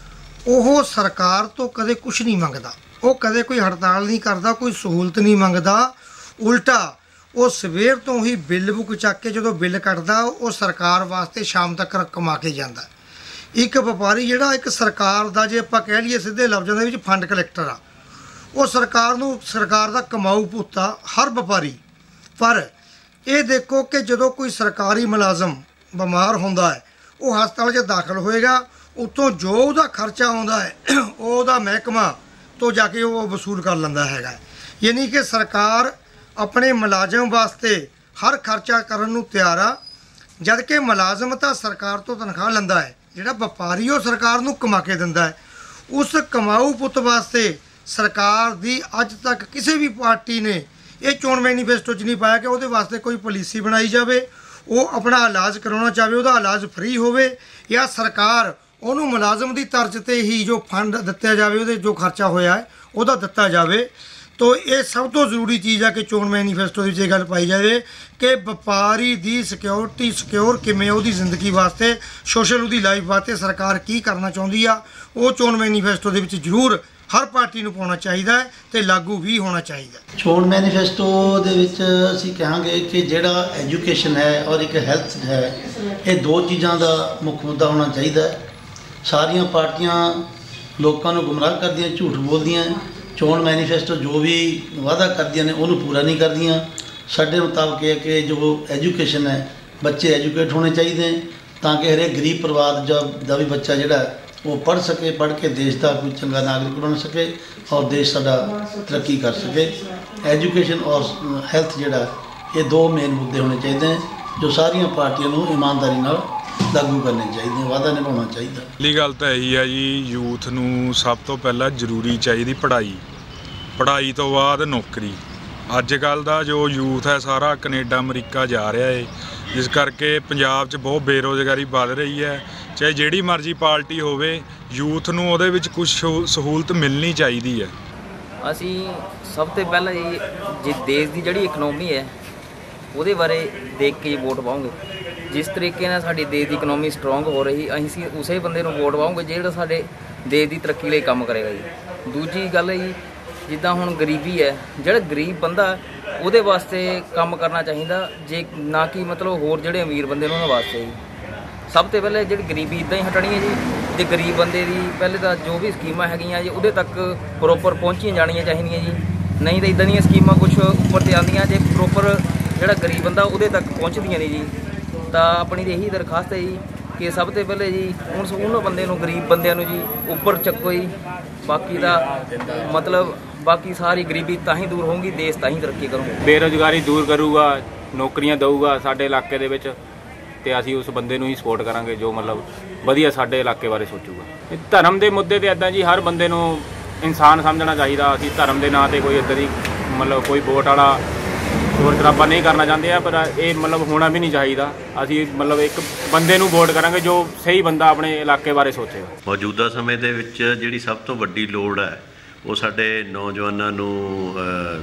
ਉਹ ਸਰਕਾਰ ਤੋਂ ਕਦੇ ਕੁਝ ਨਹੀਂ ਮੰਗਦਾ, ਉਹ ਕਦੇ ਕੋਈ ਹੜਤਾਲ ਨਹੀਂ ਕਰਦਾ, ਕੋਈ ਸਹੂਲਤ ਨਹੀਂ ਮੰਗਦਾ। ਉਲਟਾ ਉਹ ਸਵੇਰ ਤੋਂ ਹੀ ਬਿੱਲ ਬੁੱਕ ਚੱਕ ਕੇ ਜਦੋਂ ਬਿੱਲ ਕੱਟਦਾ ਉਹ ਸਰਕਾਰ ਵਾਸਤੇ ਸ਼ਾਮ ਤੱਕ ਕਮਾ ਕੇ ਜਾਂਦਾ। ਇੱਕ ਵਪਾਰੀ ਜਿਹੜਾ ਇੱਕ ਸਰਕਾਰ ਦਾ, ਜੇ ਆਪਾਂ ਕਹਿ ਲਈਏ ਸਿੱਧੇ ਲਫ਼ਜ਼ਾਂ ਦੇ ਵਿੱਚ, ਫੰਡ ਕਲੈਕਟਰ ਆ, ਉਹ ਸਰਕਾਰ ਦਾ ਕਮਾਊ ਪੁੱਤ ਆ ਹਰ ਵਪਾਰੀ। ਪਰ ਇਹ ਦੇਖੋ ਕਿ ਜਦੋਂ ਕੋਈ ਸਰਕਾਰੀ ਮੁਲਾਜ਼ਮ ਬਿਮਾਰ ਹੁੰਦਾ ਹੈ, ਉਹ ਹਸਪਤਾਲ 'ਚ ਦਾਖਲ ਹੋਏਗਾ, ਉੱਥੋਂ ਜੋ ਉਹਦਾ ਖਰਚਾ ਆਉਂਦਾ ਹੈ ਉਹ ਉਹਦਾ ਮਹਿਕਮਾ ਤੋਂ ਜਾ ਕੇ ਉਹ ਵਸੂਲ ਕਰ ਲੈਂਦਾ ਹੈਗਾ। ਯਾਨੀ ਕਿ ਸਰਕਾਰ ਆਪਣੇ ਮੁਲਾਜ਼ਮ ਵਾਸਤੇ ਹਰ ਖਰਚਾ ਕਰਨ ਨੂੰ ਤਿਆਰ ਆ, ਜਦ ਕਿ ਮੁਲਾਜ਼ਮ ਤਾਂ ਸਰਕਾਰ ਤੋਂ ਤਨਖਾਹ ਲੈਂਦਾ ਹੈ, ਜਿਹੜਾ ਵਪਾਰੀ ਉਹ ਸਰਕਾਰ ਨੂੰ ਕਮਾ ਕੇ ਦਿੰਦਾ ਹੈ। ਉਸ ਕਮਾਊ ਪੁੱਤ ਵਾਸਤੇ ਸਰਕਾਰ ਦੀ ਅੱਜ ਤੱਕ ਕਿਸੇ ਵੀ ਪਾਰਟੀ ਨੇ ਇਹ ਚੋਣ ਮੈਨੀਫੈਸਟੋ 'ਚ ਨਹੀਂ ਪਾਇਆ ਕਿ ਉਹਦੇ ਵਾਸਤੇ ਕੋਈ ਪਾਲਿਸੀ ਬਣਾਈ ਜਾਵੇ, ਉਹ ਆਪਣਾ ਇਲਾਜ ਕਰਾਉਣਾ ਚਾਹਵੇ ਉਹਦਾ ਇਲਾਜ ਫ੍ਰੀ ਹੋਵੇ, ਜਾਂ ਸਰਕਾਰ ਉਹਨੂੰ ਮੁਲਾਜ਼ਮ ਦੀ ਤਰਜ਼ ਤੇ ਹੀ ਜੋ ਫੰਡ ਦਿੱਤਾ ਜਾਵੇ, ਉਹਦੇ ਜੋ ਖਰਚਾ ਹੋਇਆ ਹੈ ਉਹਦਾ ਦਿੱਤਾ ਜਾਵੇ। ਤੋ ਇਹ ਸਭ ਤੋਂ ਜ਼ਰੂਰੀ ਚੀਜ਼ ਹੈ ਕਿ ਚੋਣ ਮੈਨੀਫੈਸਟੋ ਦੇ ਵਿੱਚ ਇਹ ਗੱਲ ਪਾਈ ਜਾਵੇ ਕਿ ਵਪਾਰੀ ਦੀ ਸਿਕਿਉਰਿਟੀ ਸਿਕਿਉਰ ਕਿਵੇਂ, ਉਹਦੀ ਜ਼ਿੰਦਗੀ ਵਾਸਤੇ, ਸੋਸ਼ਲ ਉਹਦੀ ਲਾਈਫ ਵਾਸਤੇ ਸਰਕਾਰ ਕੀ ਕਰਨਾ ਚਾਹੁੰਦੀ ਆ, ਉਹ ਚੋਣ ਮੈਨੀਫੈਸਟੋ ਦੇ ਵਿੱਚ ਜ਼ਰੂਰ ਹਰ ਪਾਰਟੀ ਨੂੰ ਪਾਉਣਾ ਚਾਹੀਦਾ ਹੈ ਤੇ ਲਾਗੂ ਵੀ ਹੋਣਾ ਚਾਹੀਦਾ। ਚੋਣ ਮੈਨੀਫੈਸਟੋ ਦੇ ਵਿੱਚ ਅਸੀਂ ਕਹਾਂਗੇ ਕਿ ਜਿਹੜਾ ਐਜੂਕੇਸ਼ਨ ਹੈ ਔਰ ਇੱਕ ਹੈਲਥ ਹੈ, ਇਹ ਦੋ ਚੀਜ਼ਾਂ ਦਾ ਮੁੱਖ ਮੁੱਦਾ ਹੋਣਾ ਚਾਹੀਦਾ ਹੈ। ਸਾਰੀਆਂ ਪਾਰਟੀਆਂ ਲੋਕਾਂ ਨੂੰ ਗੁੰਮਰਾਹ ਕਰਦੀਆਂ, ਝੂਠ ਬੋਲਦੀਆਂ, ਚੋਣ ਮੈਨੀਫੈਸਟੋ ਜੋ ਵੀ ਵਾਅਦਾ ਕਰਦੀਆਂ ਨੇ ਉਹਨੂੰ ਪੂਰਾ ਨਹੀਂ ਕਰਦੀਆਂ। ਸਾਡੇ ਮੁਤਾਬਕ ਇਹ ਹੈ ਕਿ ਜੋ ਐਜੂਕੇਸ਼ਨ ਹੈ, ਬੱਚੇ ਐਜੂਕੇਟ ਹੋਣੇ ਚਾਹੀਦੇ ਤਾਂ ਕਿ ਹਰੇਕ ਗਰੀਬ ਪਰਿਵਾਰ ਦਾ ਵੀ ਬੱਚਾ ਜਿਹੜਾ ਉਹ ਪੜ੍ਹ ਸਕੇ, ਪੜ੍ਹ ਕੇ ਦੇਸ਼ ਦਾ ਕੋਈ ਚੰਗਾ ਨਾਗਰਿਕ ਬਣ ਸਕੇ ਔਰ ਦੇਸ਼ ਸਾਡਾ ਤਰੱਕੀ ਕਰ ਸਕੇ। ਐਜੂਕੇਸ਼ਨ ਔਰ ਹੈਲਥ ਜਿਹੜਾ, ਇਹ ਦੋ ਮੇਨ ਮੁੱਦੇ ਹੋਣੇ ਚਾਹੀਦੇ ਨੇ ਜੋ ਸਾਰੀਆਂ ਪਾਰਟੀਆਂ ਨੂੰ ਇਮਾਨਦਾਰੀ ਨਾਲ ਲਾਗੂ ਕਰਨੇ ਚਾਹੀਦੇ, ਵਾਅਦਾ ਨਿਭਾਉਣਾ ਚਾਹੀਦਾ। ਪਹਿਲੀ ਗੱਲ ਤਾਂ ਇਹੀ ਹੈ ਜੀ, ਯੂਥ ਨੂੰ ਸਭ ਤੋਂ ਪਹਿਲਾਂ ਜ਼ਰੂਰੀ ਚਾਹੀਦੀ ਪੜ੍ਹਾਈ, ਪੜ੍ਹਾਈ ਤੋਂ ਬਾਅਦ ਨੌਕਰੀ। ਅੱਜ ਕੱਲ੍ਹ ਦਾ ਜੋ ਯੂਥ ਹੈ ਸਾਰਾ ਕੈਨੇਡਾ ਅਮਰੀਕਾ ਜਾ ਰਿਹਾ ਹੈ, ਜਿਸ ਕਰਕੇ ਪੰਜਾਬ 'ਚ ਬਹੁਤ ਬੇਰੁਜ਼ਗਾਰੀ ਵੱਧ ਰਹੀ ਹੈ। ਚਾਹੇ ਜਿਹੜੀ ਮਰਜ਼ੀ ਪਾਰਟੀ ਹੋਵੇ, ਯੂਥ ਨੂੰ ਉਹਦੇ ਵਿੱਚ ਕੁਝ ਸਹੂਲਤ ਮਿਲਣੀ ਚਾਹੀਦੀ ਹੈ। ਅਸੀਂ ਸਭ ਤੋਂ ਪਹਿਲਾਂ ਜੀ ਦੇਸ਼ ਦੀ ਜਿਹੜੀ ਇਕਨੋਮੀ ਹੈ ਉਹਦੇ ਬਾਰੇ ਦੇਖ ਕੇ ਵੋਟ ਪਾਵਾਂਗੇ। ਜਿਸ ਤਰੀਕੇ ਨਾਲ ਸਾਡੀ ਦੇਸ਼ ਦੀ ਇਕਨੋਮੀ ਸਟਰੋਂਗ ਹੋ ਰਹੀ, ਅਸੀਂ ਉਸੇ ਬੰਦੇ ਨੂੰ ਵੋਟ ਪਾਵਾਂਗੇ ਜਿਹੜਾ ਸਾਡੇ ਦੇਸ਼ ਦੀ ਤਰੱਕੀ ਲਈ ਕੰਮ ਕਰੇਗਾ ਜੀ। ਦੂਜੀ ਗੱਲ ਹੈ ਜੀ, ਜਿੱਦਾਂ ਹੁਣ ਗਰੀਬੀ ਹੈ, ਜਿਹੜਾ ਗਰੀਬ ਬੰਦਾ ਉਹਦੇ ਵਾਸਤੇ ਕੰਮ ਕਰਨਾ ਚਾਹੀਦਾ, ਜੇ ਨਾ ਕਿ ਮਤਲਬ ਹੋਰ ਜਿਹੜੇ ਅਮੀਰ ਬੰਦੇ ਨੇ ਉਹਨਾਂ ਵਾਸਤੇ ਜੀ। ਸਭ ਤੋਂ ਪਹਿਲੇ ਜਿਹੜੀ ਗਰੀਬੀ ਇੱਦਾਂ ਹੀ ਹਟਣੀ ਹੈ ਜੀ, ਜੇ ਗਰੀਬ ਬੰਦੇ ਦੀ ਪਹਿਲੇ ਤਾਂ ਜੋ ਵੀ ਸਕੀਮਾਂ ਹੈਗੀਆਂ ਜੀ ਉਹਦੇ ਤੱਕ ਪ੍ਰੋਪਰ ਪਹੁੰਚੀਆਂ ਜਾਣੀਆਂ ਚਾਹੀਦੀਆਂ ਜੀ। ਨਹੀਂ ਤਾਂ ਇੱਦਾਂ ਦੀਆਂ ਸਕੀਮਾਂ ਕੁਛ ਉੱਪਰ 'ਤੇ ਆਉਂਦੀਆਂ, ਜੇ ਪ੍ਰੋਪਰ ਜਿਹੜਾ ਗਰੀਬ ਬੰਦਾ ਉਹਦੇ ਤੱਕ ਪਹੁੰਚਦੀਆਂ ਨਹੀਂ ਜੀ। ਤਾਂ ਆਪਣੀ ਤਾਂ ਇਹੀ ਦਰਖਾਸਤ ਹੈ ਜੀ ਕਿ ਸਭ ਤੋਂ ਪਹਿਲੇ ਜੀ ਹੁਣ ਉਹਨਾਂ ਬੰਦੇ ਨੂੰ, ਗਰੀਬ ਬੰਦਿਆਂ ਨੂੰ ਜੀ ਉੱਪਰ ਚੱਕੋ ਜੀ। ਬਾਕੀ ਦਾ ਮਤਲਬ ਬਾਕੀ ਸਾਰੀ ਗਰੀਬੀ ਤਾਂ ਹੀ ਦੂਰ ਹੋਊਗੀ, ਦੇਸ਼ ਤਾਂ ਹੀ ਤਰੱਕੀ ਕਰੂਗਾ। ਬੇਰੁਜ਼ਗਾਰੀ ਦੂਰ ਕਰੂਗਾ, ਨੌਕਰੀਆਂ ਦਊਗਾ ਸਾਡੇ ਇਲਾਕੇ ਦੇ ਵਿੱਚ, ਤੇ ਅਸੀਂ ਉਸ ਬੰਦੇ ਨੂੰ ਹੀ ਸਪੋਰਟ ਕਰਾਂਗੇ ਜੋ ਮਤਲਬ ਵਧੀਆ ਸਾਡੇ ਇਲਾਕੇ ਬਾਰੇ ਸੋਚੂਗਾ। ਧਰਮ ਦੇ ਮੁੱਦੇ ਤੇ ਇੱਦਾਂ ਜੀ ਹਰ ਬੰਦੇ ਨੂੰ ਇਨਸਾਨ ਸਮਝਣਾ ਚਾਹੀਦਾ। ਅਸੀਂ ਧਰਮ ਦੇ ਨਾਂ 'ਤੇ ਕੋਈ ਇੱਦਾਂ ਦੀ ਮਤਲਬ ਕੋਈ ਵੋਟ ਵਾਲਾ ਸ਼ੋਰ ਸ਼ਰਾਬਾ ਨਹੀਂ ਕਰਨਾ ਚਾਹੁੰਦੇ ਆ, ਪਰ ਇਹ ਮਤਲਬ ਹੋਣਾ ਵੀ ਨਹੀਂ ਚਾਹੀਦਾ। ਅਸੀਂ ਮਤਲਬ ਇੱਕ ਬੰਦੇ ਨੂੰ ਵੋਟ ਕਰਾਂਗੇ ਜੋ ਸਹੀ ਬੰਦਾ ਆਪਣੇ ਇਲਾਕੇ ਬਾਰੇ ਸੋਚੇਗਾ। ਮੌਜੂਦਾ ਸਮੇਂ ਦੇ ਵਿੱਚ ਜਿਹੜੀ ਸਭ ਤੋਂ ਵੱਡੀ ਲੋੜ ਹੈ ਉਹ ਸਾਡੇ ਨੌਜਵਾਨਾਂ ਨੂੰ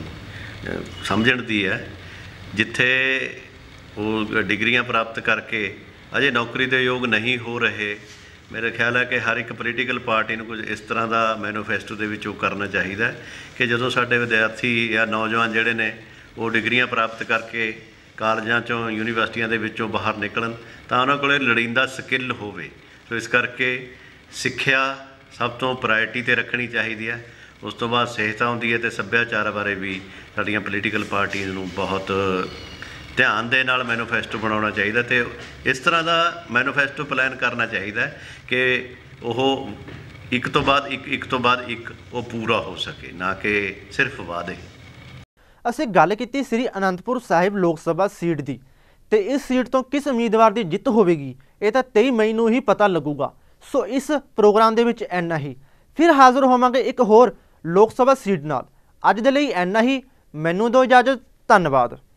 ਸਮਝਣ ਦੀ ਹੈ। ਜਿੱਥੇ ਉਹ ਡਿਗਰੀਆਂ ਪ੍ਰਾਪਤ ਕਰਕੇ ਅਜੇ ਨੌਕਰੀ ਦੇ ਯੋਗ ਨਹੀਂ ਹੋ ਰਹੇ, ਮੇਰੇ ਖਿਆਲ ਹੈ ਕਿ ਹਰ ਇੱਕ ਪੋਲੀਟੀਕਲ ਪਾਰਟੀ ਨੂੰ ਕੁਝ ਇਸ ਤਰ੍ਹਾਂ ਦਾ ਮੈਨੀਫੈਸਟੋ ਦੇ ਵਿੱਚ ਉਹ ਕਰਨਾ ਚਾਹੀਦਾ ਹੈ ਕਿ ਜਦੋਂ ਸਾਡੇ ਵਿਦਿਆਰਥੀ ਜਾਂ ਨੌਜਵਾਨ ਜਿਹੜੇ ਨੇ ਉਹ ਡਿਗਰੀਆਂ ਪ੍ਰਾਪਤ ਕਰਕੇ ਕਾਲਜਾਂ 'ਚੋਂ, ਯੂਨੀਵਰਸਿਟੀਆਂ ਦੇ ਵਿੱਚੋਂ ਬਾਹਰ ਨਿਕਲਣ ਤਾਂ ਉਹਨਾਂ ਕੋਲ ਲੋੜੀਂਦਾ ਸਕਿੱਲ ਹੋਵੇ। ਸੋ ਇਸ ਕਰਕੇ ਸਿੱਖਿਆ ਸਭ ਤੋਂ ਪ੍ਰਾਇਰਟੀ 'ਤੇ ਰੱਖਣੀ ਚਾਹੀਦੀ ਹੈ। ਉਸ ਤੋਂ ਬਾਅਦ ਸਿਹਤ ਆਉਂਦੀ ਹੈ, ਅਤੇ ਸੱਭਿਆਚਾਰ ਬਾਰੇ ਵੀ ਸਾਡੀਆਂ ਪੋਲੀਟੀਕਲ ਪਾਰਟੀਆਂ ਨੂੰ ਬਹੁਤ ਧਿਆਨ ਦੇ ਨਾਲ ਮੈਨੀਫੈਸਟੋ ਬਣਾਉਣਾ ਚਾਹੀਦਾ ਤੇ ਇਸ ਤਰ੍ਹਾਂ ਦਾ ਮੈਨੀਫੈਸਟੋ ਪਲਾਨ ਕਰਨਾ ਚਾਹੀਦਾ ਕਿ ਉਹ ਇੱਕ ਤੋਂ ਬਾਅਦ ਇੱਕ ਉਹ ਪੂਰਾ ਹੋ ਸਕੇ, ਨਾ ਕਿ ਸਿਰਫ ਵਾਅਦੇ। ਅਸੀਂ ਗੱਲ ਕੀਤੀ ਸ੍ਰੀ ਅਨੰਦਪੁਰ ਸਾਹਿਬ ਲੋਕ ਸਭਾ ਸੀਟ ਦੀ, ਤੇ ਇਸ ਸੀਟ ਤੋਂ ਕਿਸ ਉਮੀਦਵਾਰ ਦੀ ਜਿੱਤ ਹੋਵੇਗੀ ਇਹ ਤਾਂ 23 ਮਈ ਨੂੰ ਹੀ ਪਤਾ ਲੱਗੂਗਾ। ਸੋ ਇਸ ਪ੍ਰੋਗਰਾਮ ਦੇ ਵਿੱਚ ਇੰਨਾ ਹੀ। ਫਿਰ ਹਾਜ਼ਰ ਹੋਵਾਂਗੇ ਇੱਕ ਹੋਰ ਲੋਕ ਸਭਾ ਸੀਟ ਨਾਲ। ਅੱਜ ਦੇ ਲਈ ਇੰਨਾ ਹੀ। ਮੈਨੂੰ ਦਿਓ ਇਜਾਜ਼ਤ। ਧੰਨਵਾਦ।